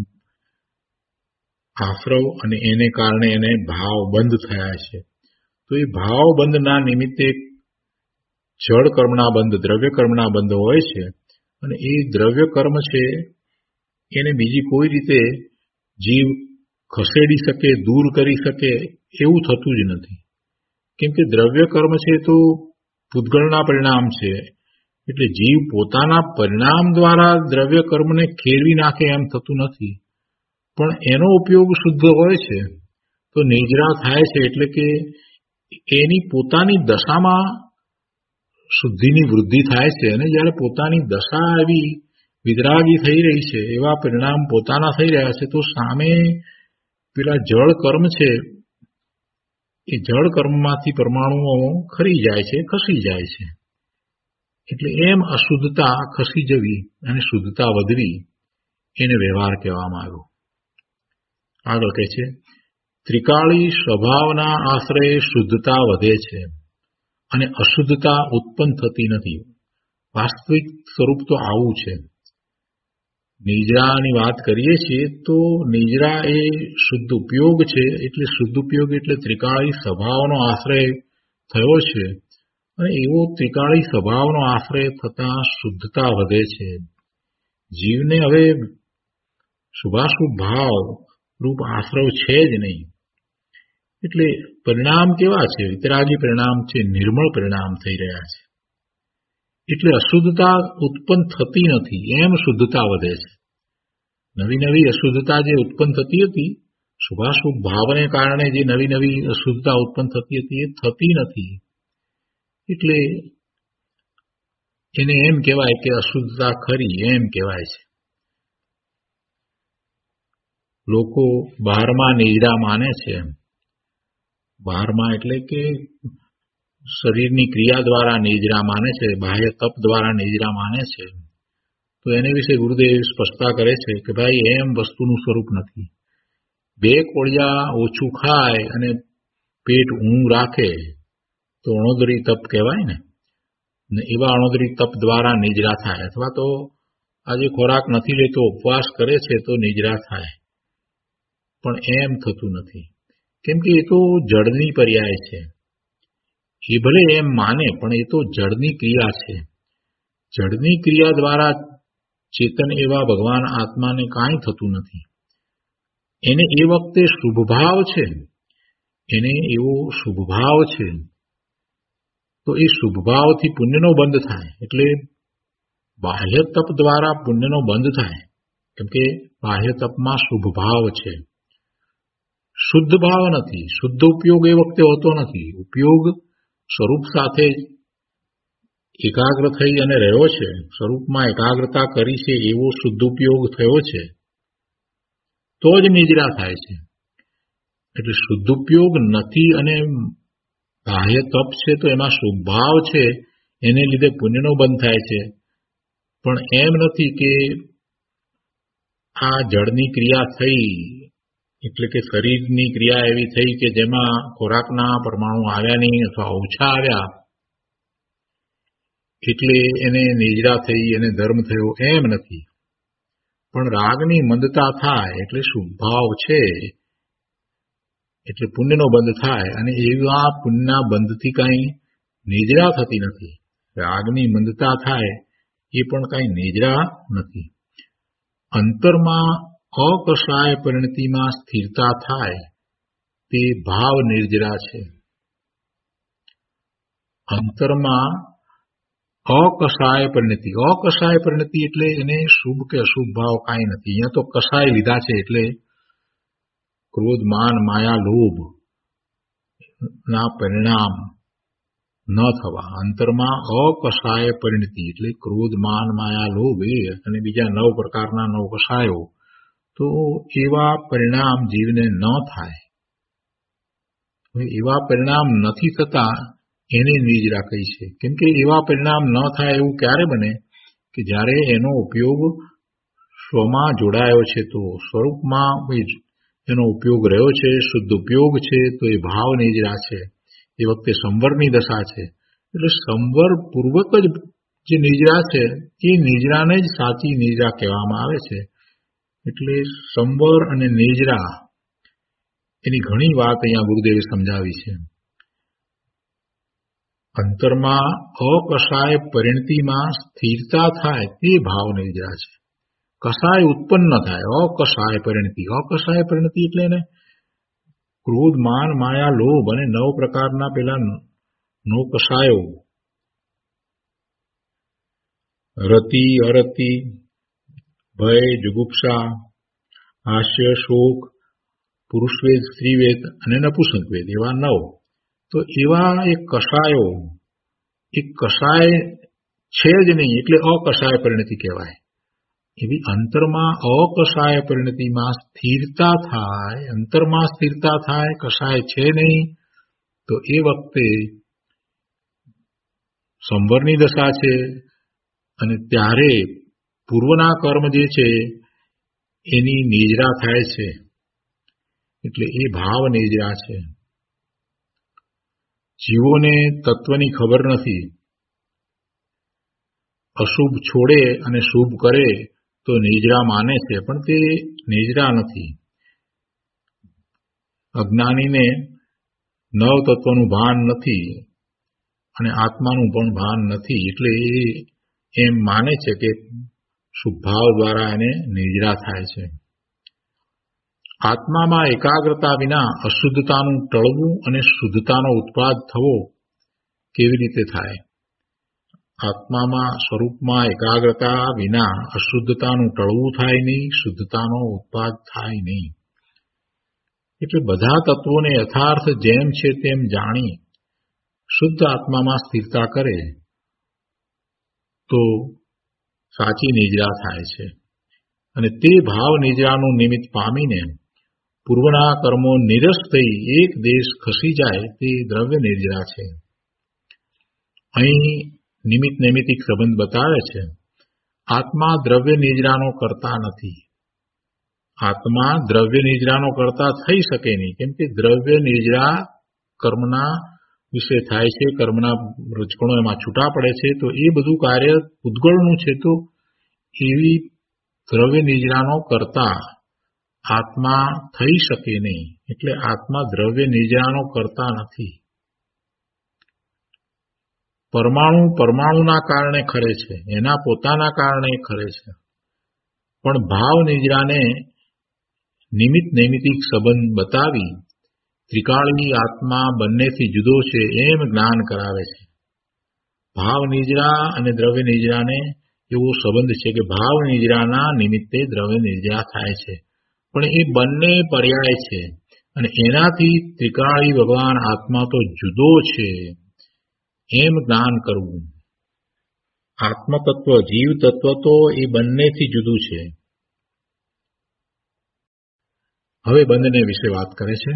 આશ્રવ અને એને કારણે એને ભાવ બંધ થયા છે. તો એ ભાવ બંધના નિમિત્તે જળ કર્મના બંધ, દ્રવ્ય કર્મના બંધ હોય છે. અને એ દ્રવ્ય કર્મ છે એને બીજી કોઈ રીતે જીવ ખસેડી શકે, દૂર કરી શકે એવું થતું જ નથી. કેમ કે દ્રવ્ય કર્મ છે તો પૂતગળના પરિણામ છે. એટલે જીવ પોતાના પરિણામ દ્વારા દ્રવ્ય કર્મને ખેરવી નાખે એમ થતું નથી. પણ એનો ઉપયોગ શુદ્ધ હોય છે તો નિર્જરા થાય છે. એટલે કે એની પોતાની દશામાં શુદ્ધિની વૃદ્ધિ થાય છે. અને જ્યારે પોતાની દશા એવી વિતરાગી થઈ રહી છે, એવા પરિણામ પોતાના થઈ રહ્યા છે, તો સામે પેલા જળ કર્મ છે એ જળ કર્મમાંથી પરમાણુઓ ખરી જાય છે, ખસી જાય છે. એટલે એમ અશુદ્ધતા ખસી જવી અને શુદ્ધતા વધવી એને વ્યવહાર કહેવામાં આવ્યો. આગળ કહે છે, ત્રિકાળી સ્વભાવના આશ્રયે શુદ્ધતા વધે છે અને અશુદ્ધતા ઉત્પન્ન થતી નથી. વાસ્તવિક સ્વરૂપ તો આવું છે. નિજરાની વાત કરીએ છીએ તો નિજરા એ શુદ્ધ ઉપયોગ છે. એટલે શુદ્ધ ઉપયોગ એટલે ત્રિકાળી સ્વભાવનો આશ્રય થયો છે. અને એવો ત્રિકાળી સ્વભાવનો આશ્રય થતા શુદ્ધતા વધે છે. જીવને હવે શુભાશુભ ભાવ રૂપ આશ્રવ છે જ નહીં. એટલે પરિણામ કેવા છે? વિતરાગી પરિણામ છે, નિર્મળ પરિણામ થઈ રહ્યા છે. એટલે અશુદ્ધતા ઉત્પન્ન થતી નથી, એમ શુદ્ધતા વધે છે. નવી નવી અશુદ્ધતા જે ઉત્પન્ન થતી હતી, શુભાશુભ ભાવને કારણે જે નવી નવી અશુદ્ધતા ઉત્પન્ન થતી હતી, એ થતી નથી. એટલે એને એમ કહેવાય કે અશુદ્ધતા ખરી, એમ કહેવાય છે. લોકો 12મા નિદ્રા માને છે. 12મા એટલે કે શરીરની ક્રિયા દ્વારા નિદ્રા માને છે, બાહ્ય તપ દ્વારા નિદ્રા માને છે. તો એને વિશે ગુરુદેવ સ્પષ્ટતા કરે છે કે ભાઈ એમ વસ્તુનું સ્વરૂપ નથી. 2 કોળિયા ઓછું ખાય અને પેટ ઊણું રાખે તો અણોદરી તપ કહેવાય ને. એવા અણોદરી તપ દ્વારા નિદ્રા થાય, અથવા તો આજે ખોરાક નથી લેતો, ઉપવાસ કરે છે તો નિદ્રા થાય. પણ એમ થતું નથી, કેમ કે એ તો જળની પર્યાય છે. એ ભલે એમ માને, પણ એ તો જળની ક્રિયા છે. જળની ક્રિયા દ્વારા ચેતન એવા ભગવાન આત્માને કાંઈ થતું નથી. એને એ વખતે શુભભાવ છે, એને એવો શુભભાવ છે, તો એ શુભભાવથી પુણ્યનો બંધ થાય. એટલે બાહ્ય તપ દ્વારા પુણ્યનો બંધ થાય, કેમ કે બાહ્ય તપમાં શુભભાવ છે, શુદ્ધ ભાવ નથી. શુદ્ધ ઉપયોગ એ વખતે હોતો નથી. ઉપયોગ સ્વરૂપ સાથે એકાગ્ર થઈ અને રહ્યો છે, સ્વરૂપમાં એકાગ્રતા કરી છે, એવો શુદ્ધ ઉપયોગ થયો છે, તો જ નિદ્રા થાય છે. એટલે શુદ્ધ ઉપયોગ નથી અને બાહ્ય તપ છે તો એમાં શુભભાવ છે, એને લીધે પુણ્યનો બંધ થાય છે. પણ એમ નથી કે આ જળની ક્રિયા થઈ, એટલે કે શરીરની ક્રિયા એવી થઈ કે જેમાં ખોરાકના પરમાણુ આવ્યા નહીં અથવા ઓછા આવ્યા એટલે એને નિદ્રા થઈ, એને ધર્મ થયો, એમ નથી. પણ રાગની મંદતા થાય એટલે શુભભાવ છે, એટલે પુણ્યનો બંધ થાય, અને એવા પુણ્યના બંધથી કાંઈ નિદ્રા થતી નથી. રાગની મંદતા થાય એ પણ કાંઈ નિદ્રા નથી. અંતરમાં અકષાય પરિણતિમાં સ્થિરતા થાય તે ભાવ નિર્જરા છે. અંતરમાં અકષાય પરિણતિ, અકષાય પરિણતિ એટલે એને શુભ કે અશુભ ભાવ કાંઈ નથી. અહીંયા તો કષાય લીધા છે, એટલે ક્રોધ, માન, માયા, લોભ ના પરિણામ ન થવા. અંતરમાં અકષાય પરિણતિ એટલે ક્રોધ, માન, માયા, લોભ એ અને બીજા 9 પ્રકારના 9 કષાયો, તો એવા પરિણામ જીવને ન થાય. એવા પરિણામ નથી થતા એને નિદ્રા કહી છે. કેમ કે એવા પરિણામ ન થાય એવું ક્યારે બને કે જ્યારે એનો ઉપયોગ સ્વમાં જોડાયો છે, તો સ્વરૂપમાં એનો ઉપયોગ રહ્યો છે, શુદ્ધ ઉપયોગ છે, તો એ ભાવ નિદ્રા છે. એ વખતે સંવરની દશા છે. એટલે સંવર પૂર્વક જ જે નિદ્રા છે એ નિદ્રાને જ સાચી નિદ્રા કહેવામાં આવે છે. એટલે સંવર અને નિદ્રા એની ઘણી વાત અહીંયા ગુરુદેવે સમજાવી છે. અંતરમાં અકષાય પરિણતિમાં સ્થિરતા થાય તે ભાવ નિદ્રા છે. કષાય ઉત્પન્ન થાય, અકષાય પરિણતિ. અકષાય પરિણતિ એટલે એને ક્રોધ, માન, માયા, લોભ અને 9 પ્રકારના પેલા 9 કષાયો, રતિ, અરતિ, ભય, જુગુપ્સા, હાસ્ય, શોક, પુરુષવેદ, સ્ત્રીવેદ અને નપુંસકવેદ, એવા 9. તો એવા એક કષાયો, એક કષાય છે જ નહીં, એટલે અકષાય પરિણતિ કહેવાય. એવી અંતરમાં અકષાય પરિણતિમાં સ્થિરતા થાય, અંતરમાં સ્થિરતા થાય, કષાય છે નહીં, તો એ વખતે સંવરની દશા છે. અને ત્યારે પૂર્વના કર્મ જે છે એની નિદ્રા થાય છે, એટલે એ ભાવ નિદ્રા છે. જીવોને તત્વની ખબર નથી. અશુભ છોડે અને શુભ કરે તો નિદ્રા માને છે, પણ તે નિદ્રા નથી. અજ્ઞાનીને 9 તત્વનું ભાન નથી અને આત્માનું પણ ભાન નથી, એટલે એ એમ માને છે કે શુભભાવ દ્વારા એને નિદ્રા થાય છે. આત્મામાં એકાગ્રતા વિના અશુદ્ધતાનું ટળવું અને શુદ્ધતાનો ઉત્પાદ થવો કેવી રીતે થાય? આત્મામાં સ્વરૂપમાં એકાગ્રતા વિના અશુદ્ધતાનું ટળવું થાય નહીં, શુદ્ધતાનો ઉત્પાદ થાય નહીં. એટલે બધા તત્વોને યથાર્થ જેમ છે તેમ જાણી શુદ્ધ આત્મામાં સ્થિરતા કરે તો સાચી નિદ્રા થાય છે. અને તે ભાવ નિદ્રાનું નિમિત્ત પામીને પૂર્વના કર્મો નિરસ થઈ એક દેશ ખસી જાય તે દ્રવ્ય નિદ્રા છે. અહીં નિમિત્ત નૈમિતિક સંબંધ બતાવે છે. આત્મા દ્રવ્ય નિદ્રાનો કરતા નથી. આત્મા દ્રવ્ય નિદ્રાનો કરતા થઈ શકે નહીં, કેમ કે દ્રવ્ય નિદ્રા કર્મના વિશે થાય છે, કર્મના રજકણો એમાં છૂટા પડે છે, તો એ બધું કાર્ય પૂતગળનું છે. તો એવી દ્રવ્ય નિદ્રાનો કરતા આત્મા થઈ શકે નહીં. એટલે આત્મા દ્રવ્ય નિદ્રાનો કરતા નથી. પરમાણુ પરમાણુના કારણે ખરે છે, એના પોતાના કારણે ખરે છે, પણ ભાવ નિદ્રાને નિમિત્ત નૈમિતિક સંબંધ બતાવી ત્રિકાળની આત્મા બંનેથી જુદો છે એમ જ્ઞાન કરાવે છે. ભાવ નિદ્રા અને દ્રવ્ય નિદ્રાને એવો સંબંધ છે કે ભાવ નિદ્રાના નિમિત્તે દ્રવ્ય નિદ્રા થાય છે, પણ એ બંને પર્યાય છે અને એનાથી ત્રિકાળી ભગવાન આત્મા તો જુદો છે એમ જ્ઞાન કરવું. આત્મતત્વ જીવ તત્વ તો એ બંનેથી જુદું છે. હવે બંધને વિશે વાત કરે છે.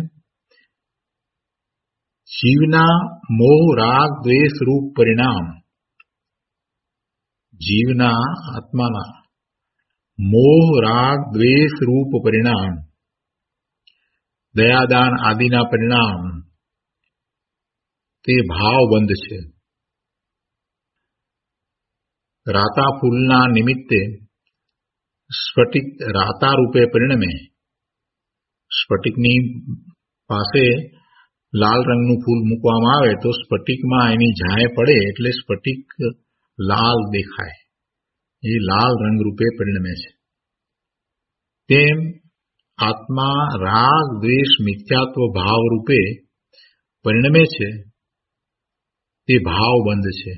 જીવના મોહ રાગ દ્વેષ રૂપ પરિણામ, જીવના આત્માના મોહ રાગ દ્વેષ રૂપ પરિણામ, દયાદાન આદિના પરિણામ તે ભાવબંધ છે. રાતા ફૂલના નિમિત્તે સ્ફટિક રાતા રૂપે પરિણમે. સ્ફટિકની પાસે લાલ રંગનું ફૂલ મૂકવામાં આવે તો સ્ફટિકમાં એની ઝાય પડે એટલે સ્ફટિક લાલ દેખાય, એ લાલ રંગ રૂપે પરિણમે છે. તેમ આત્મા રાગ દ્વેષ મિથ્યાત્વ ભાવ રૂપે પરિણમે છે, તે ભાવબંધ છે.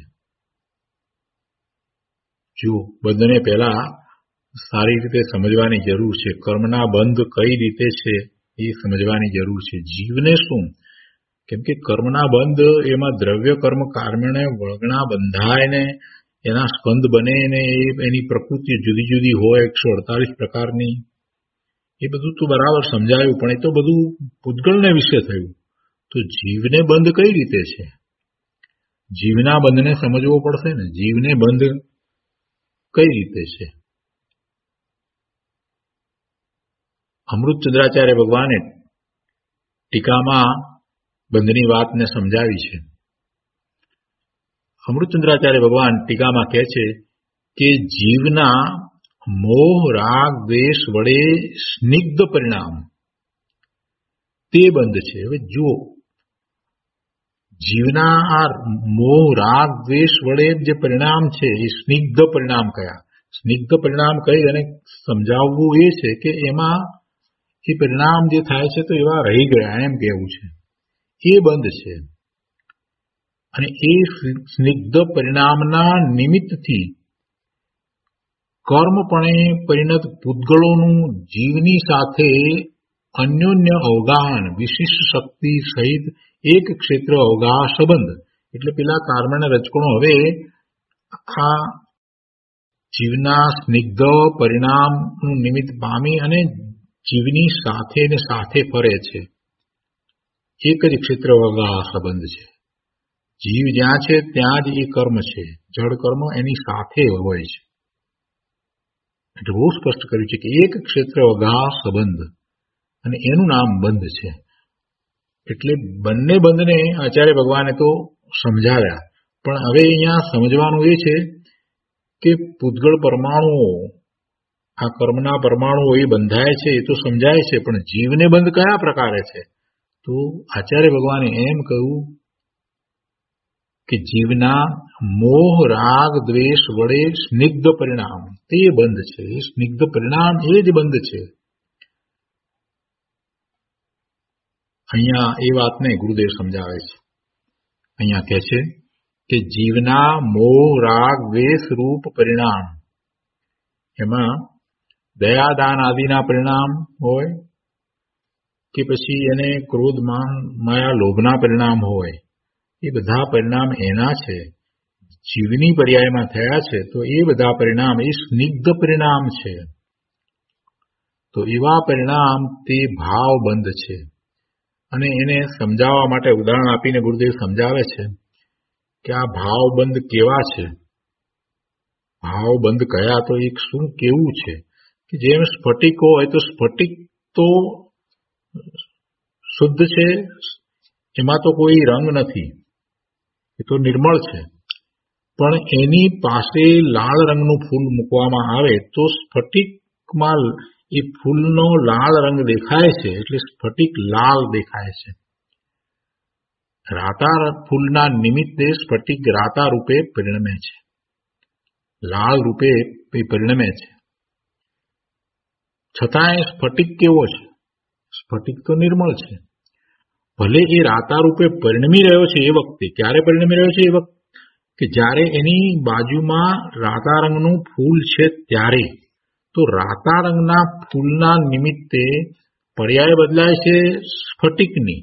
જો બંધને પહેલા સારી રીતે સમજવાની જરૂર છે. કર્મના બંધ કઈ રીતે છે એ સમજવાની જરૂર છે. જીવને શું? કેમ કે કર્મના બંધ એમાં દ્રવ્ય કર્મ કારણે વળગણા બંધાય ને એના સ્કંદ બને ને એની પ્રકૃતિ જુદી જુદી હોય 148 પ્રકારની, એ બધું તો બરાબર સમજાયું, પણ એ તો બધું પૂતગળને વિશે થયું. તો જીવને બંધ કઈ રીતે છે? જીવના બંધને સમજવો પડશે ને. જીવને બંધ કઈ રીતે છે? અમૃતચંદ્રાચાર્ય ભગવાને ટીકામાં બંધની વાતને સમજાવી છે. અમૃતચંદ્રાચાર્ય ભગવાન ટીકામાં કહે છે કે જીવના મોહ રાગ દ્વેષ વડે સ્નિગ્ધ પરિણામ તે બંધ છે. હવે જુઓ, જીવના આ મોહ રાગ દ્વેષ વડે જે પરિણામ છે એ સ્નિગ્ધ પરિણામ કયા? સ્નિગ્ધ પરિણામ કહી અને સમજાવવું એ છે કે એમાં એ પરિણામ જે થાય છે તો એવા રહી ગયા એમ કહેવું છે. એ બંધ છે. અને એ સ્નિગ્ધ પરિણામના નિમિત્તથી કર્મપણે પરિણત પૂતગળોનું જીવની સાથે અન્યોન્ય અવગાહન, વિશિષ્ટ શક્તિ સહિત એક ક્ષેત્ર અવગાહ સંબંધ. એટલે પેલા કર્મના રજકણો હવે આ જીવના સ્નિગ્ધ પરિણામનું નિમિત્ત પામી અને જીવની સાથે ને સાથે ફરે છે. એક જ ક્ષેત્ર અવગાહ સંબંધ છે. જીવ જ્યાં છે ત્યાં જ એ કર્મ છે. જડ કર્મ એની સાથે હોય છે. એટલે બહુ સ્પષ્ટ કર્યું છે કે એક ક્ષેત્ર અવગાહ સંબંધ અને એનું નામ બંધ છે. એટલે બંને બંધને આચાર્ય ભગવાને તો સમજાવ્યા, પણ હવે અહીંયા સમજવાનું એ છે કે પૂતગળ પરમાણુઓ, આ કર્મના પરમાણુઓ એ બંધાય છે એ તો સમજાય છે, પણ જીવને બંધ કયા પ્રકારે છે? તો આચાર્ય ભગવાને એમ કહ્યું કે જીવના મોહ રાગ દ્વેષ વડે સ્નિગ્ધ પરિણામ તે બંધ છે. એ સ્નિગ્ધ પરિણામ એ જ બંધ છે. અહીંયા એ વાતને ગુરુદેવ સમજાવે છે. અહીંયા કહે છે કે જીવના મોહ રાગ દ્વેષ રૂપ પરિણામ, એમાં દયાદાન આદિના પરિણામ હોય કે પછી એને ક્રોધ માયા લોભના પરિણામ હોય, એ બધા પરિણામ એના છે. જીવની પર્યાયમાં થયા છે તો એ બધા પરિણામ એ સ્નિગ્ધ પરિણામ છે. તો એવા પરિણામ તે ભાવબંધ છે. અને એને સમજાવવા માટે ઉદાહરણ આપીને ગુરુદેવ સમજાવે છે કે આ ભાવબંધ કેવા છે. ભાવબંધ કયા તો એક શું કેવું છે કે જેમ સ્ફટિક હોય તો સ્ફટિક તો શુદ્ધ છે, એમાં તો કોઈ રંગ નથી, એ તો નિર્મળ છે. પણ એની પાસે લાલ રંગનું ફૂલ મૂકવામાં આવે તો સ્ફટિકમાં એ ફૂલનો લાલ રંગ દેખાય છે, એટલે સ્ફટિક લાલ દેખાય છે. રાતા ફૂલના નિમિત્તે સ્ફટિક રાતા રૂપે પરિણમે છે, લાલ રૂપે પરિણમે છે. છતાંય સ્ફટિક કેવો છે? સ્ફટિક તો નિર્મળ છે. ભલે એ રાતા રૂપે પરિણમી રહ્યો છે એ વખતે, ક્યારે પરિણમી રહ્યો છે? એ વખતે કે જ્યારે એની બાજુમાં રાતા રંગનું ફૂલ છે ત્યારે. તો રાતા રંગના ફૂલના નિમિત્તે પર્યાય બદલાય છે સ્ફટિકની.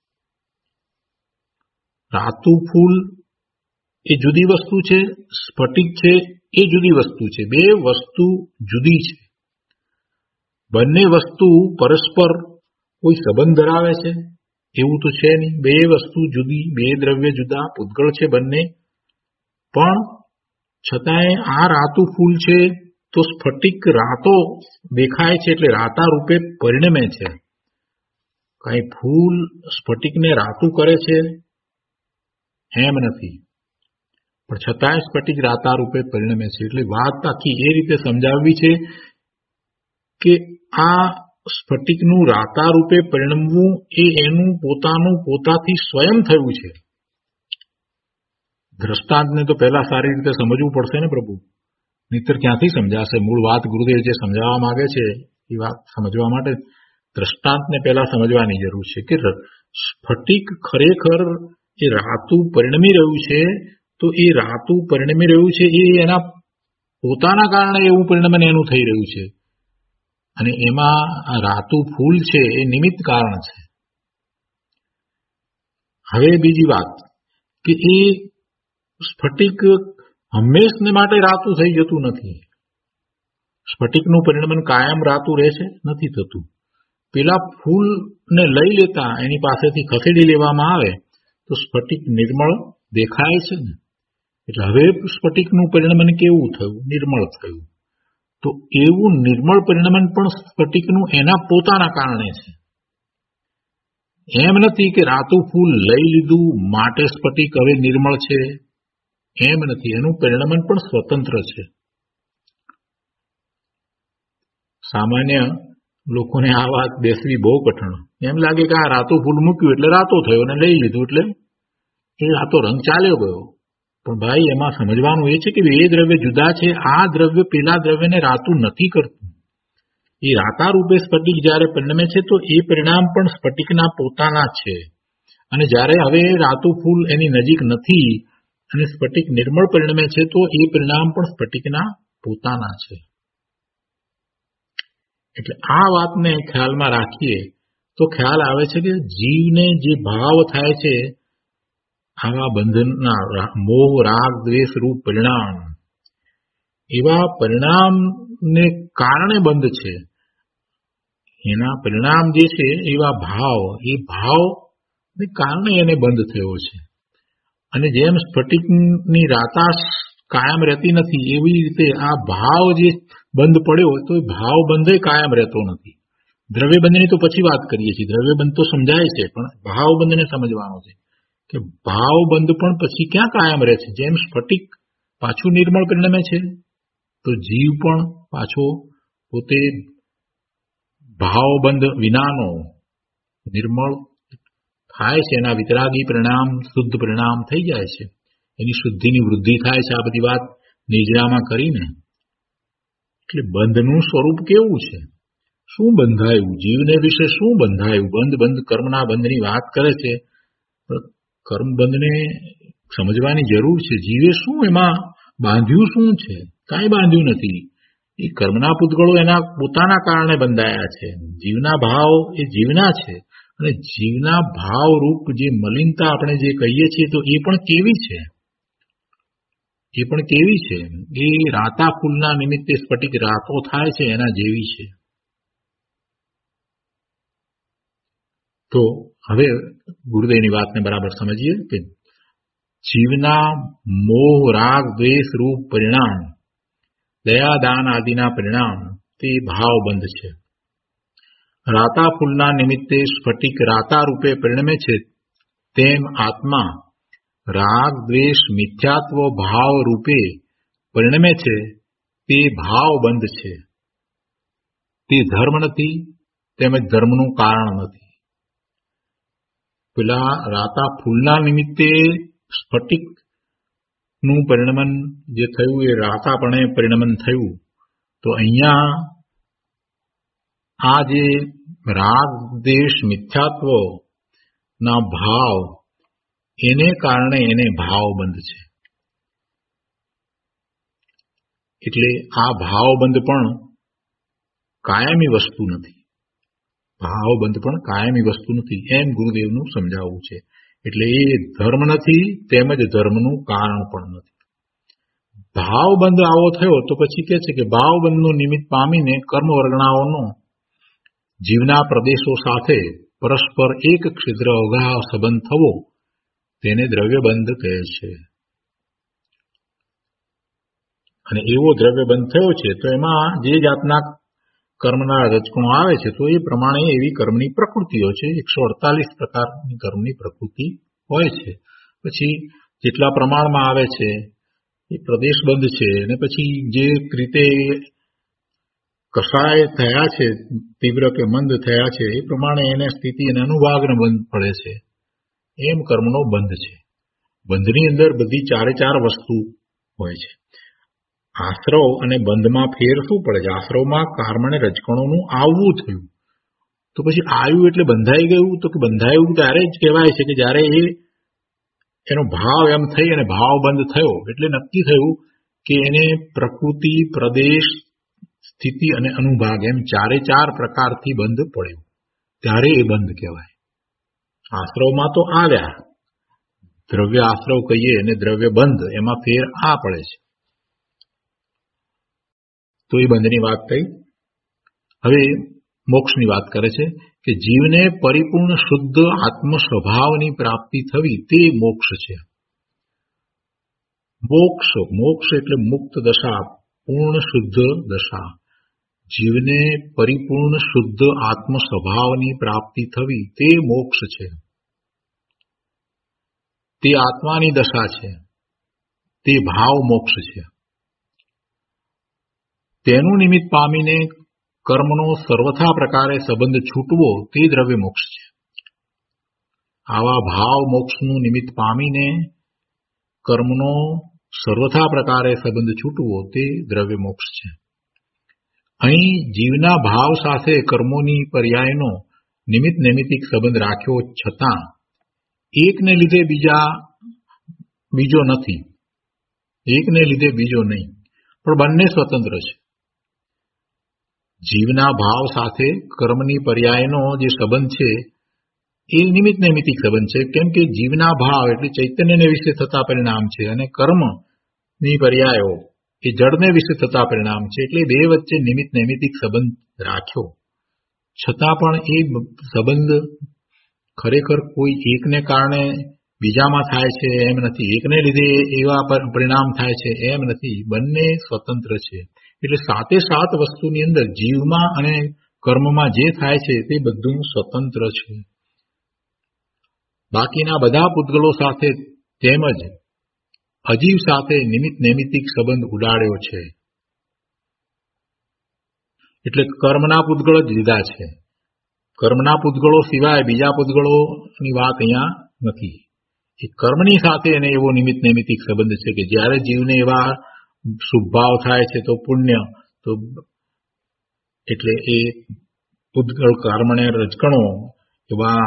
રાતું ફૂલ એ જુદી વસ્તુ છે, સ્ફટિક છે એ જુદી વસ્તુ છે. બે વસ્તુ જુદી છે. બંને વસ્તુ પરસ્પર કોઈ સંબંધ ધરાવે છે એવું તો છે નહીં. બે વસ્તુ જુદી, બે દ્રવ્ય જુદા, પૂતગળ છે બંને. પણ છતાંય આ રાતું ફૂલ છે તો સ્ફટિક રાતો દેખાય છે, એટલે રાતા રૂપે પરિણમે છે. કઈ ફૂલ સ્ફટિકને રાતું કરે છે એમ નથી, પણ છતાંય સ્ફટિક રાતા રૂપે પરિણમે છે. એટલે વાત આખી એ રીતે સમજાવવી છે કે આ સ્ફટિકનું રાતા રૂપે પરિણમવું એ એનું પોતાનું પોતાથી સ્વયં થયું છે. દ્રષ્ટાંતને તો પહેલા સારી રીતે સમજવું પડશે ને પ્રભુ, નહીતર ક્યાંથી સમજાશે? મૂળ વાત ગુરુદેવ જે સમજાવવા માંગે છે એ વાત સમજવા માટે દ્રષ્ટાંતને પહેલા સમજવાની જરૂર છે કે સ્ફટિક ખરેખર એ રાતું પરિણમી રહ્યું છે, તો એ રાતું પરિણમી રહ્યું છે એ એના પોતાના કારણે એવું પરિણમન એનું થઈ રહ્યું છે, અને એમાં આ રાતું ફૂલ છે એ નિમિત્ત કારણ છે. હવે બીજી વાત કે એ સ્ફટિક હંમેશને માટે રાતું થઈ જતું નથી. સ્ફટિકનું પરિણમન કાયમ રાતું રહે છે? નથી થતું. પેલા ફૂલને લઈ લેતા એની પાસેથી ખસેડી લેવામાં આવે તો સ્ફટિક નિર્મળ દેખાય છે ને. એટલે હવે સ્ફટિકનું પરિણમન કેવું થયું? નિર્મળ થયું. તો એવું નિર્મળ પરિણમન પણ સ્ફટિકનું એના પોતાના કારણે છે. એમ નથી કે રાતું ફૂલ લઈ લીધું માટે સ્ફટિક હવે નિર્મળ છે, એમ નથી. એનું પરિણમન પણ સ્વતંત્ર છે. સામાન્ય લોકોને આ વાત બેસવી બહુ કઠણ. એમ લાગે કે આ રાતું ફૂલ મૂક્યું એટલે રાતો થયો, અને લઈ લીધું એટલે એ રાતો રંગ ચાલ્યો ગયો. પણ ભાઈ એમાં સમજવાનું એ છે કે એ દ્રવ્ય જુદા છે. આ દ્રવ્ય પેલા દ્રવ્યને રાતું નથી કરતું. એ રાતા રૂપે સ્ફટિક જ્યારે પરિણમે છે તો એ પરિણામ પણ સ્ફટિકના પોતાના છે. અને જ્યારે હવે રાતું ફૂલ એની નજીક નથી અને સ્ફટિક નિર્મળ પરિણમે છે તો એ પરિણામ પણ સ્ફટિકના પોતાના છે. એટલે આ વાતને ખ્યાલમાં રાખીએ તો ખ્યાલ આવે છે કે જીવને જે ભાવ થાય છે આવા બંધનના મોહ રાગ દ્વેષ રૂપ પરિણામ, એવા પરિણામને કારણે બંધ છે. એના પરિણામ જે છે એવા ભાવ, એ ભાવને કારણે એને બંધ થયો છે. અને જેમ સ્ફટિકની રાતા કાયમ રહેતી નથી એવી રીતે આ ભાવ જે બંધ પડ્યો તો એ ભાવ બંધે કાયમ રહેતો નથી. દ્રવ્યબંધની તો પછી વાત કરીએ છીએ, દ્રવ્યબંધ તો સમજાય છે, પણ ભાવબંધને સમજવાનો છે કે ભાવબંધ પણ પછી ક્યાં કાયમ રહે છે. જેમ સ્ફટિક પાછું નિર્મળ પરિણમે છે તો જીવ પણ પાછો પોતે ભાવબંધ વિનાનો નિર્મળ થાય છે. એના વિતરાગી પરિણામ શુદ્ધ પરિણામ થઈ જાય છે. એની શુદ્ધિની વૃદ્ધિ થાય છે. આ બધી વાત નિજરામાં કરીને. એટલે બંધનું સ્વરૂપ કેવું છે? શું બંધાયું? જીવને વિશે શું બંધાયું? બંધ કર્મના બંધની વાત કરે છે. કર્મબંધને સમજવાની જરૂર છે. જીવે શું એમાં બાંધ્યું? શું છે? કાંઈ બાંધ્યું નથી. એ કર્મના પૂતગળો એના પોતાના કારણે બંધાયા છે. જીવના ભાવ એ જીવના છે, અને જીવના ભાવરૂપ જે મલિનતા આપણે જે કહીએ છીએ તો એ પણ કેવી છે? એ પણ કેવી છે? એ રાતા ફૂલના નિમિત્તે સ્ફટિક રાતો થાય છે એના જેવી છે. તો હવે ગુરુદેવની વાતને બરાબર સમજીએ કે જીવના મોહ રાગ દ્વેષ રૂપ પરિણામ, દયા દાન આદિના પરિણામ તે ભાવબંધ છે. રાતા ફૂલના નિમિત્તે સ્ફટિક રાતા રૂપે પરિણમે છે, તેમ આત્મા રાગ દ્વેષ મિથ્યાત્વ ભાવ રૂપે પરિણમે છે, તે ભાવબંધ છે. તે ધર્મ નથી, તેમજ ધર્મનું કારણ નથી. પેલા રાતા ફૂલના નિમિત્તે સ્ફટિકનું પરિણમન જે થયું એ રાતાપણે પરિણમન થયું. તો અહીંયા આ જે રાગ દ્વેષ મિથ્યાત્વ ના ભાવ એને કારણે એને ભાવબંધ છે. એટલે આ ભાવબંધ પણ કાયમી વસ્તુ નથી. ભાવબંધ પણ કાયમી વસ્તુ નથી એમ ગુરુદેવનું સમજાવવું છે. એટલે એ ધર્મ નથી, તેમજ ધર્મનું કારણ પણ નથી. ભાવબંધ આવો થયો તો પછી કે છે કે ભાવબંધનું નિમિત્ત પામીને કર્મ વર્ગણાઓનો જીવના પ્રદેશો સાથે પરસ્પર એક ક્ષેત્ર અગાહ સંબંધ થવો તેને દ્રવ્યબંધ કહે છે. અને એવો દ્રવ્યબંધ થયો છે તો એમાં જે જાતના કર્મના રજકણો આવે છે તો એ પ્રમાણે એવી કર્મની પ્રકૃતિઓ છે. 148 પ્રકારની કર્મની પ્રકૃતિ હોય છે. પછી જેટલા પ્રમાણમાં આવે છે એ પ્રદેશબંધ છે. અને પછી જે રીતે કસાય થયા છે, તીવ્ર કે મંદ થયા છે, એ પ્રમાણે એને સ્થિતિ અને અનુભાગને બંધ પડે છે. એમ કર્મનો બંધ છે. બંધની અંદર બધી ચારે ચાર વસ્તુ હોય છે. આશ્રવ અને બંધમાં ફેર શું પડે છે? આશ્રવમાં કર્મ અને રજકણોનું આવવું થયું તો પછી આવ્યું એટલે બંધાઈ ગયું. તો કે બંધાયું ત્યારે જ કહેવાય છે કે જ્યારે એનો ભાવ એમ થઈ અને ભાવ બંધ થયો એટલે નક્કી થયું કે એને પ્રકૃતિ, પ્રદેશ, સ્થિતિ અને અનુભાગ એમ ચારે ચાર પ્રકારથી બંધ પડ્યું, ત્યારે એ બંધ કહેવાય. આશ્રવમાં તો આવ્યા, દ્રવ્ય આશ્રવ કહીએ અને દ્રવ્ય બંધ, એમાં ફેર આ પડે છે. તો એ બંધની વાત થઈ. હવે મોક્ષની વાત કરે છે કે જીવને પરિપૂર્ણ શુદ્ધ આત્મ સ્વભાવની પ્રાપ્તિ થવી તે મોક્ષ છે. મોક્ષ એટલે મુક્ત દશા, પૂર્ણ શુદ્ધ દશા. જીવને પરિપૂર્ણ શુદ્ધ આત્મ સ્વભાવની પ્રાપ્તિ થવી તે મોક્ષ છે. તે આત્માની દશા છે. તે ભાવ મોક્ષ છે. તેનું નિમિત્ત પામીને કર્મનો સર્વથા પ્રકારે સંબંધ છૂટવો તે દ્રવ્ય મોક્ષ છે. આવા ભાવ મોક્ષનું નિમિત્ત પામીને કર્મનો સર્વથા પ્રકારે સંબંધ છૂટવો તે દ્રવ્ય મોક્ષ છે. અહીં જીવના ભાવ સાથે કર્મોની પર્યાયનો નિમિત્ત નૈમિત્તિક સંબંધ રાખ્યો છતાં એકને લીધે બીજો નથી, એકને લીધે બીજો નહીં, પણ બંને સ્વતંત્ર છે. જીવના ભાવ સાથે કર્મની પર્યાયનો જે સંબંધ છે એ નિમિત્ત નૈમિત્તિક સંબંધ છે. કેમ કે જીવના ભાવ એટલે ચૈતન્યને વિશે થતા પરિણામ છે અને કર્મની પર્યાયો એ જળને વિશે થતા પરિણામ છે. એટલે બે વચ્ચે નિમિત્ત નૈમિત્તિક સંબંધ રાખ્યો છતાં પણ એ સંબંધ ખરેખર કોઈ એકને કારણે બીજામાં થાય છે એમ નથી, એકને લીધે એવા પરિણામ થાય છે એમ નથી. બંને સ્વતંત્ર છે. એટલે સાતે સાત વસ્તુની અંદર જીવમાં અને કર્મમાં જે થાય છે તે બધું સ્વતંત્ર છે. બાકીના બધા પૂતગલો સાથે તેમજ અજીવ સાથે નિમિત્ત નૈમિત્તિક સંબંધ ઉડાડ્યો છે. એટલે કર્મના પૂતગળ જ લીધા છે. કર્મના પૂતગળો સિવાય બીજા પૂતગળોની વાત અહીંયા નથી. એ કર્મની સાથે એને એવો નિમિત્ત નૈમિત્તિક સંબંધ છે કે જ્યારે જીવને એવા શુભ ભાવ થાય છે તો પુણ્ય, તો એટલે એ પૂતગળ કર્મને રજકણો એવા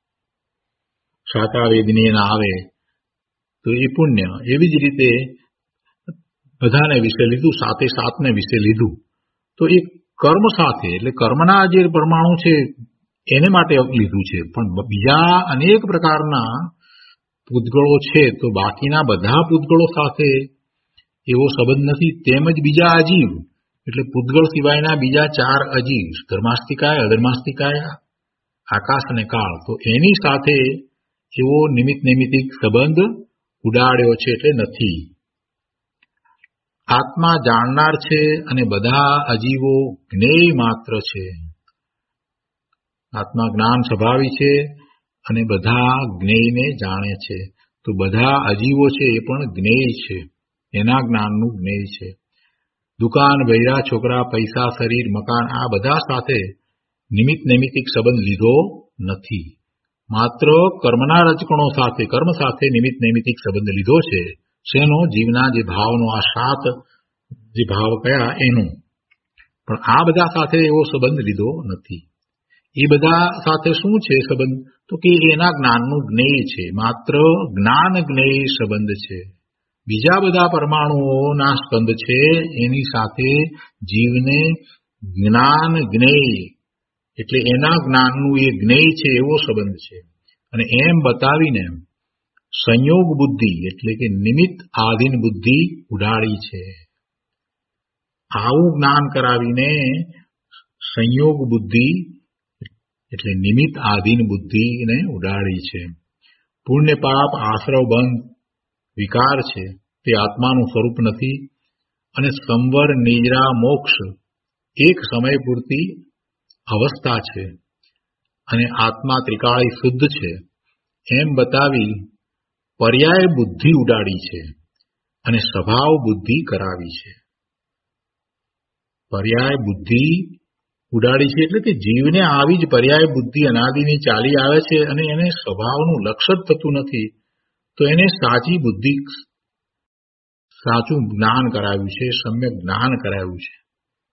સાતા વેદનીયના આવે તો એ પુણ્ય. એવી જ રીતે બધાને વિશે લીધું, સાતે સાતને વિશે લીધું તો એ કર્મ સાથે એટલે કર્મના જે પરમાણુ છે એને માટે લીધું છે. પણ બીજા અનેક પ્રકારના પૂતગળો છે તો બાકીના બધા પૂતગળો સાથે એવો સંબંધ નથી. તેમજ બીજા અજીવ એટલે પૂતગળ સિવાયના બીજા ચાર અજીવ, ધર્માસ્તિકાય, અધર્માસ્તિકાય આકાશ અને કાળ, તો એની સાથે એવો નિમિત્ત નૈમિત્તિક સંબંધ ઉડાડ્યો છે એટલે નથી. આત્મા જાણનાર છે અને બધા અજીવો જ્ઞેય માત્ર છે. આત્મા જ્ઞાન સ્વભાવી છે અને બધા જ્ઞેયને જાણે છે. તો બધા અજીવો છે એ પણ જ્ઞેય છે, એના જ્ઞાનનું જ્ઞેય છે. દુકાન, બૈરા, છોકરા, પૈસા, શરીર, મકાન આ બધા સાથે નિમિત્ત નૈમિત્તિક સંબંધ લીધો નથી. માત્ર કર્મના રજકણો સાથે, કર્મ સાથે નિમિત્ત નૈમિત્તિક સંબંધ લીધો છે. શેનો? જીવના જે ભાવનો, આ 7 જે ભાવ કયા એનો. પણ આ બધા સાથે એવો સંબંધ લીધો નથી. એ બધા સાથે શું છે સંબંધ? તો કે એના જ્ઞાનનું જ્ઞેય છે. માત્ર જ્ઞાન જ્ઞેય સંબંધ છે. બીજા બધા પરમાણુઓના સ્કંદ છે એની સાથે જીવને જ્ઞાન જ્ઞેય એટલે એના જ્ઞાનનું એ જ્ઞેય છે એવો સંબંધ છે. અને એમ બતાવીને સંયોગ બુદ્ધિ એટલે કે નિમિત્ત આધીન બુદ્ધિ ઉડાડી છે. આવું જ્ઞાન કરાવીને સંયોગ બુદ્ધિ એટલે નિમિત્ત આધીન બુદ્ધિને ઉડાડી છે. પુણ્ય પાપ આશ્રવ બંધ વિકાર છે તે આત્માનું સ્વરૂપ નથી. અને સંવર, નિદ્રા, મોક્ષ એક સમય પૂરતી અવસ્થા છે. અને આત્મા ત્રિકાળી શુદ્ધ છે એમ બતાવી પર્યાય બુદ્ધિ ઉડાડી છે અને સ્વભાવ બુદ્ધિ કરાવી છે. પર્યાય બુદ્ધિ ઉડાડી છે એટલે કે જીવને આવી જ પર્યાય બુદ્ધિ અનાદિની ચાલી આવે છે અને એને સ્વભાવનું લક્ષ્ય જ થતું નથી. તો એને સાચી બુદ્ધિ, સાચું જ્ઞાન કરાવ્યું છે, સમ્યક જ્ઞાન કરાવ્યું છે.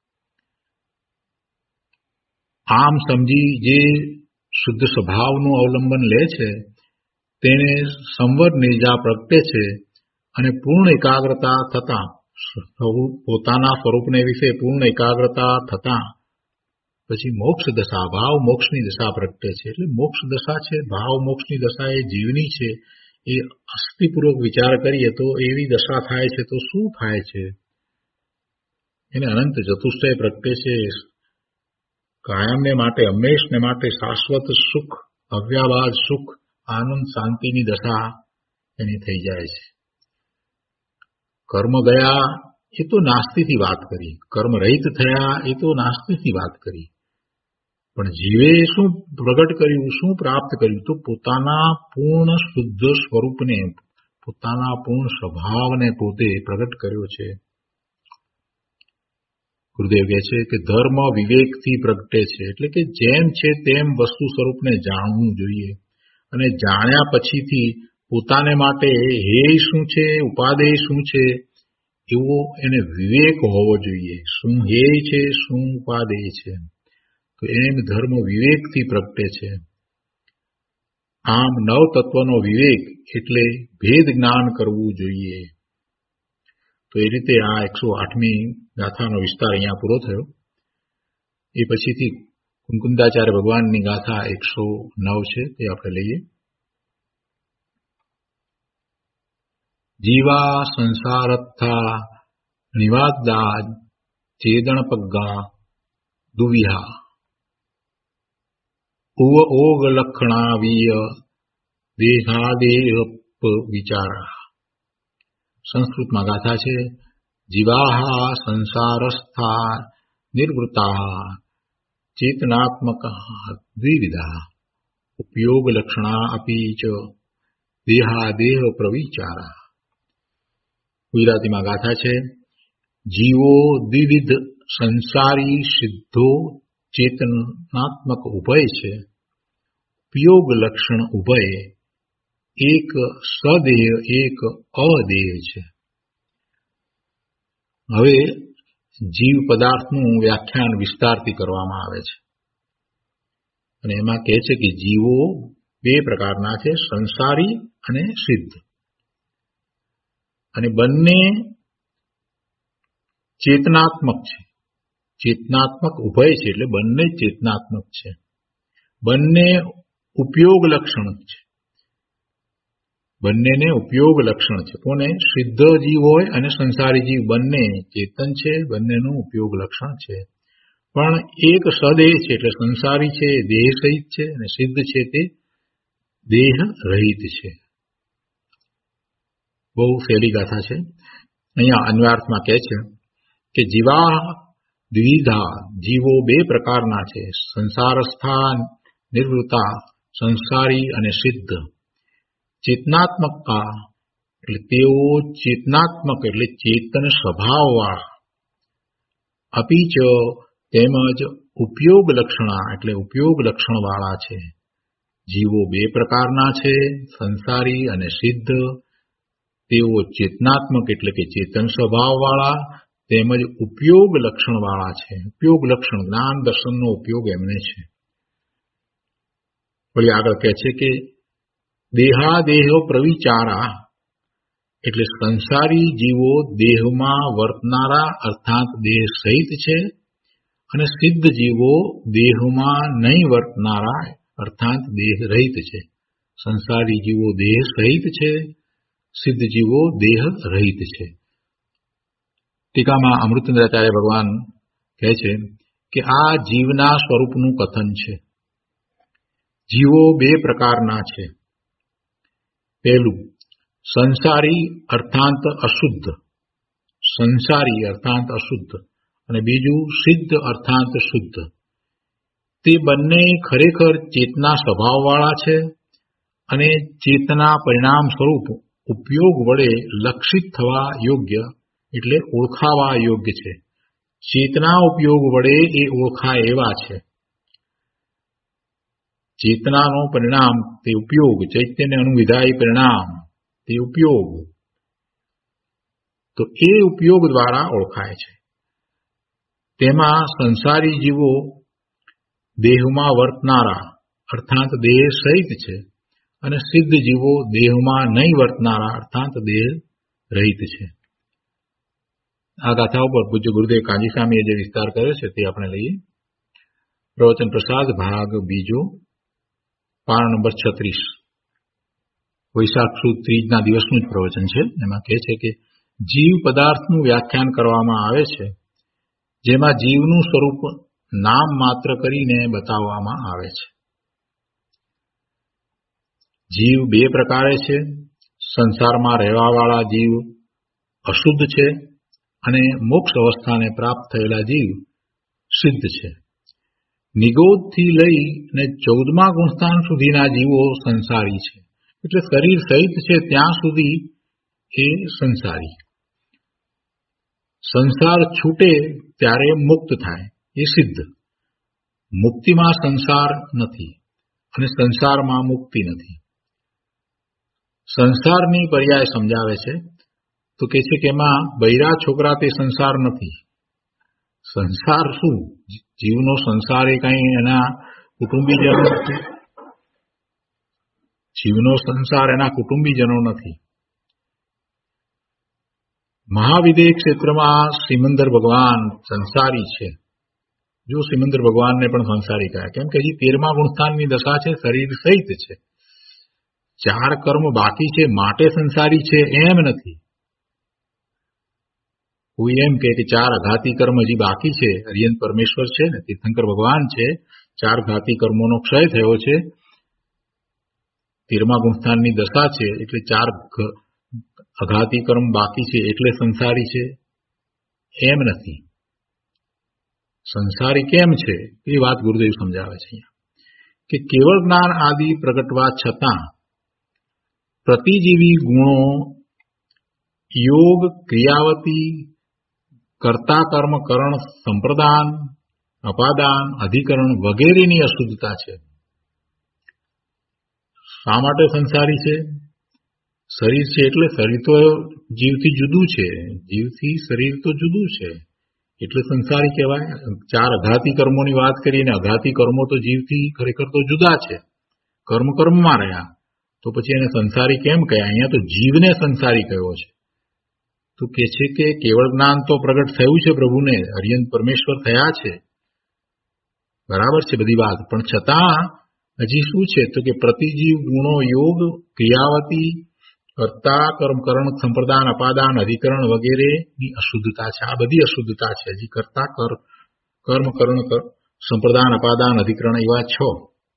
આમ સમજી જે શુદ્ધ સ્વભાવનું અવલંબન લે છે તેને સંવર નિર્જા પ્રગટે છે અને પૂર્ણ એકાગ્રતા થતા, પોતાના સ્વરૂપને વિશે પૂર્ણ એકાગ્રતા થતા પછી મોક્ષ દશા, ભાવ મોક્ષની દશા પ્રગટે છે. એટલે મોક્ષ દશા છે, ભાવ મોક્ષની દશા એ જીવની છે. એ અસ્થિપૂર્વક વિચાર કરીએ તો એવી દશા થાય છે તો શું થાય છે? એને અનંત ચતુષ્ટય પ્રગટે છે. કાયમને માટે, હંમેશને માટે શાશ્વત સુખ, અવ્યાબાદ સુખ, આનંદ, શાંતિની દશા એની થઈ જાય છે. કર્મ ગયા એ તો નાસ્તિથી વાત કરી, કર્મ રહિત થયા એ તો નાસ્તિથી વાત કરી. પણ જીવે શું પ્રગટ કર્યું, શું પ્રાપ્ત કર્યું? તો પોતાના પૂર્ણ શુદ્ધ સ્વરૂપને, પોતાના પૂર્ણ સ્વભાવને પોતે પ્રગટ કર્યો છે. ગુરુદેવ કહે છે કે ધર્મ વિવેકથી પ્રગટે છે. એટલે કે જેમ છે તેમ વસ્તુ સ્વરૂપને જાણવું જોઈએ. અને જાણ્યા પછીથી પોતાને માટે હે શું છે, ઉપાદેય શું છે એવો એને વિવેક હોવો જોઈએ. શું હે છે, શું ઉપાદેય છે. તો એમ ધર્મ વિવેકથી પ્રગટે છે. આમ નવ તત્વનો વિવેક એટલે ભેદ જ્ઞાન કરવું જોઈએ. તો એ રીતે આ 108મી ગાથાનો વિસ્તાર અહીંયા પૂરો થયો. એ પછીથી કુંકુંદાચાર્ય ભગવાનની ગાથા 109 છે તે આપણે લઈએ. જીવા સંસારત્થા નિવાદા ચેદણ પગ્ગા દુવિહા ઉવ ઓગ લક્ષણાવીય દેહાદેહ વિચારા. સંસ્કૃતમાં ગાથા છે. જીવાહા સંસારસ્થા નિર્વૃતા ચેતનાત્મકા દ્વિવિધા ઉપયોગ લક્ષણા અપી ચ દેહાદેહ પ્રવિચારા. ગુજરાતીમાં ગાથા છે. જીવો દ્વિવિધ સંસારી સિદ્ધો ચેતનાત્મક ઉભય છે. ઉપયોગ લક્ષણ ઉભય એક સદેહ એક અદેહ છે. હવે જીવ પદાર્થનું વ્યાખ્યાન વિસ્તારથી કરવામાં આવે છે અને એમાં કહે છે કે જીવો બે પ્રકારના છે, સંસારી અને સિદ્ધ. અને બંને ચેતનાત્મક છે. ચેતનાત્મક ઉભય છે એટલે બંને ચેતનાત્મક છે. બંને ઉપયોગ લક્ષણ છે. બંનેને ઉપયોગ લક્ષણ છે. કોને? સિદ્ધ જીવ હોય અને સંસારી જીવ બંને ચેતન છે, બંનેનું ઉપયોગ લક્ષણ છે. પણ એક સદેહ છે, એટલે સંસારી છે એ દેહ સહિત છે, અને સિદ્ધ છે તે દેહ રહિત છે. બહુ સહેલી ગાથા છે. અહીંયા અન્વયાર્થમાં કહે છે કે જીવા દ્વિધા, જીવો બે પ્રકારના છે, સંસારસ્થા નિવૃત્તા, સંસારી અને સિદ્ધ. ચેતનાત્મકા એટલે તેઓ ચેતનાત્મક એટલે ચેતન સ્વભાવવાળા, અપીચ તેમજ ઉપયોગ લક્ષણા એટલે ઉપયોગ લક્ષણવાળા છે. જીવો બે પ્રકારના છે, સંસારી અને સિદ્ધ. તેઓ ચેતનાત્મક એટલે કે ચેતન સ્વભાવવાળા તેમજ ઉપયોગ લક્ષણવાળા છે. ઉપયોગ લક્ષણ જ્ઞાન દર્શનનો ઉપયોગ એમને છે. વળી આગળ કહે છે કે દેહાદેહ પ્રવિચારા એટલે સંસારી જીવો દેહમાં વર્તનારા અર્થાત દેહ સહિત છે, અને સિદ્ધ જીવો દેહમાં નહીં વર્તનારા અર્થાત દેહ રહિત છે. સંસારી જીવો દેહ સહિત છે, સિદ્ધ જીવો દેહ રહિત છે. ટીકામાં અમૃતેન્દ્રાચાર્ય ભગવાન કહે છે કે આ જીવના સ્વરૂપનું કથન છે. જીવો બે પ્રકારના છે. પહેલું સંસારી અર્થાંત અશુદ્ધ, સંસારી અર્થાંત અશુદ્ધ, અને બીજું સિદ્ધ અર્થાંત શુદ્ધ. તે બંને ખરેખર ચેતના સ્વભાવવાળા છે અને ચેતના પરિણામ સ્વરૂપ ઉપયોગ વડે લક્ષિત થવા યોગ્ય એટલે ઓળખાવા યોગ્ય છે. ચેતના ઉપયોગ વડે એ ઓળખાય એવા છે. ચેતનાનો પરિણામ તે ઉપયોગ, ચૈતન્ય અનુવિધાયી પરિણામ તે ઉપયોગ, તો એ ઉપયોગ દ્વારા ઓળખાય છે. તેમાં સંસારી જીવો દેહમાં વર્તનારા અર્થાત દેહ સહિત છે, અને સિદ્ધ જીવો દેહમાં નહીં વર્તનારા અર્થાત દેહ રહિત છે. આ ગાથા ઉપર પૂજ્ય ગુરુદેવ કાંજી સ્વામીએ જે વિસ્તાર કર્યો છે તે આપણે લઈએ. પ્રવચન પ્રસાદ ભાગ બીજો, પાના નંબર 36. વૈશાખ સુદ ત્રીજના દિવસનું જ પ્રવચન છે. એમાં કહે છે કે જીવ પદાર્થનું વ્યાખ્યાન કરવામાં આવે છે, જેમાં જીવનું સ્વરૂપ નામ માત્ર કરીને બતાવવામાં આવે છે. જીવ બે પ્રકારે છે. સંસારમાં રહેવાવાળા જીવ અશુદ્ધ છે, અને મોક્ષ અવસ્થાને પ્રાપ્ત થયેલા જીવ સિદ્ધ છે. નિગોદથી લઈને 14મા ગુણસ્થાન સુધીના જીવો સંસારી છે, એટલે શરીર સહિત છે ત્યાં સુધી એ સંસારી. સંસાર છૂટે ત્યારે મુક્ત થાય એ સિદ્ધ. મુક્તિમાં સંસાર નથી અને સંસારમાં મુક્તિ નથી. સંસારની પર્યાય સમજાવે છે તો કહે છે કે એમાં બૈરા છોકરા તે સંસાર નથી. સંસાર શું? જીવનો સંસાર એ કઈ એના કુટુંબીજનો નથી. જીવનો સંસાર એના કુટુંબીજનો નથી. મહાવિદેહ ક્ષેત્રમાં શ્રીમંદર ભગવાન સંસારી છે. જો શ્રીમંદર ભગવાનને પણ સંસારી કહ્યા, કેમ કે હજી 13મા ગુણસ્થાનની દશા છે, શરીર સહિત છે, 4 કર્મ બાકી છે માટે સંસારી છે એમ નથી. કોઈ એમ કે 4 અઘાતી કર્મ હજી બાકી છે, અરિયંત પરમેશ્વર છે ને તીર્થંકર ભગવાન છે, 4 ઘાતી કર્મોનો ક્ષય થયો છે, 13મા ગુણસ્થાનની દશા છે, એટલે 4 અઘાતી કર્મ બાકી છે એટલે સંસારી છે એમ નથી. સંસારી કેમ છે એ વાત ગુરુદેવ સમજાવે છે અહીંયા કે કેવળ જ્ઞાન આદિ પ્રગટવા છતાં પ્રતિજીવી ગુણો, યોગ, ક્રિયાવતી, કર્તા કર્મ કરણ સંપ્રદાન, અપાદાન, અધિકરણ વગેરેની અશુદ્ધતા છે. શા માટે સંસારી છે? શરીર છે એટલે શરીર તો જીવથી જુદું છે, જીવથી શરીર તો જુદું છે એટલે સંસારી કહેવાય. 4 અઘાતી કર્મોની વાત કરીને અઘાતી કર્મો તો જીવથી ખરેખર તો જુદા છે, કર્મ કર્મમાં રહ્યા, તો પછી એને સંસારી કેમ કહ્યા? અહીંયા તો જીવને સંસારી કહ્યો છે. તો કે છે કે કેવળ જ્ઞાન તો પ્રગટ થયું છે પ્રભુને, અરિયંત પરમેશ્વર થયા છે, બરાબર છે બધી વાત, પણ છતાં હજી શું છે તો કે પ્રતિજીવ ગુણો, યોગ, ક્રિયાવતી, કર્તા કર્મ કરણ સંપ્રદાન, અપાદાન, અધિકરણ વગેરેની અશુદ્ધતા છે. આ બધી અશુદ્ધતા છે. હજી કર્તા કર્મ, કરણ, સંપ્રદાન, અપાદાન, અધિકરણ એવા 6.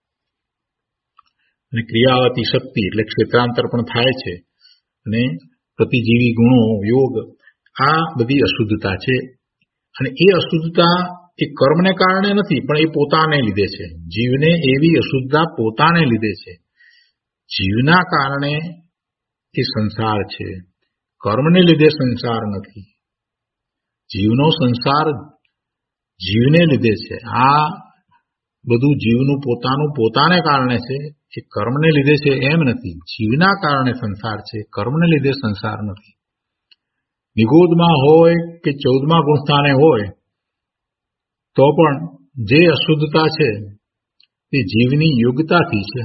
અને ક્રિયાવતી શક્તિ એટલે ક્ષેત્રાંતર પણ થાય છે. અને પ્રતિજીવી ગુણો, યોગ, આ બધી અશુદ્ધતા છે. અને એ અશુદ્ધતા એ કર્મને કારણે નથી, પણ એ પોતાને લીધે છે. જીવને એવી અશુદ્ધતા પોતાને લીધે છે. જીવના કારણે એ સંસાર છે, કર્મને લીધે સંસાર નથી. જીવનો સંસાર જીવને લીધે છે. આ બધું જીવનું પોતાનું પોતાને કારણે છે, એ કર્મને લીધે છે એમ નથી. જીવના કારણે સંસાર છે, કર્મને લીધે સંસાર નથી. નિગોદમાં હોય કે 14મા ગુણસ્થાને હોય તો પણ જે અશુદ્ધતા છે તે જીવની યોગ્યતાથી છે.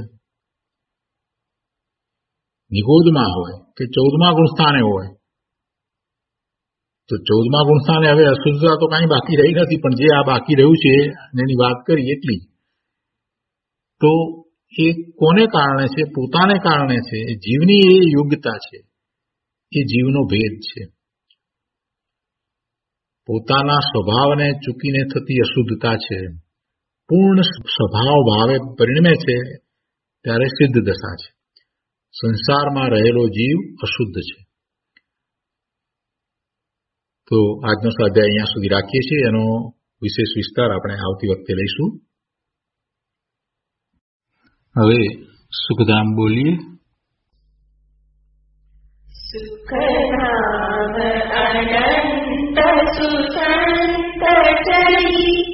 નિગોદમાં હોય કે 14મા ગુણસ્થાને હોય તો 14મા ગુણસ્થાને હવે અશુદ્ધતા તો કાંઈ બાકી રહી નથી, પણ જે આ બાકી રહ્યું છે એની વાત કરી એટલી. તો એ કોને કારણે છે? પોતાને કારણે છે. એ જીવની એ યોગ્યતા છે, એ જીવનો ભેદ છે. પોતાના સ્વભાવને ચૂકીને થતી અશુદ્ધતા છે. પૂર્ણ સ્વભાવ ભાવે પરિણમે છે ત્યારે સિદ્ધ દશા છે. સંસારમાં રહેલો જીવ અશુદ્ધ છે. તો આજનો સ્વાધ્યાય અહીંયા સુધી રાખીએ છીએ. એનો વિશેષ વિસ્તાર આપણે આવતી વખતે લઈશું. હવે સુખધામ બોલીએ.
સુખધામ અનંત સુસંત ચરી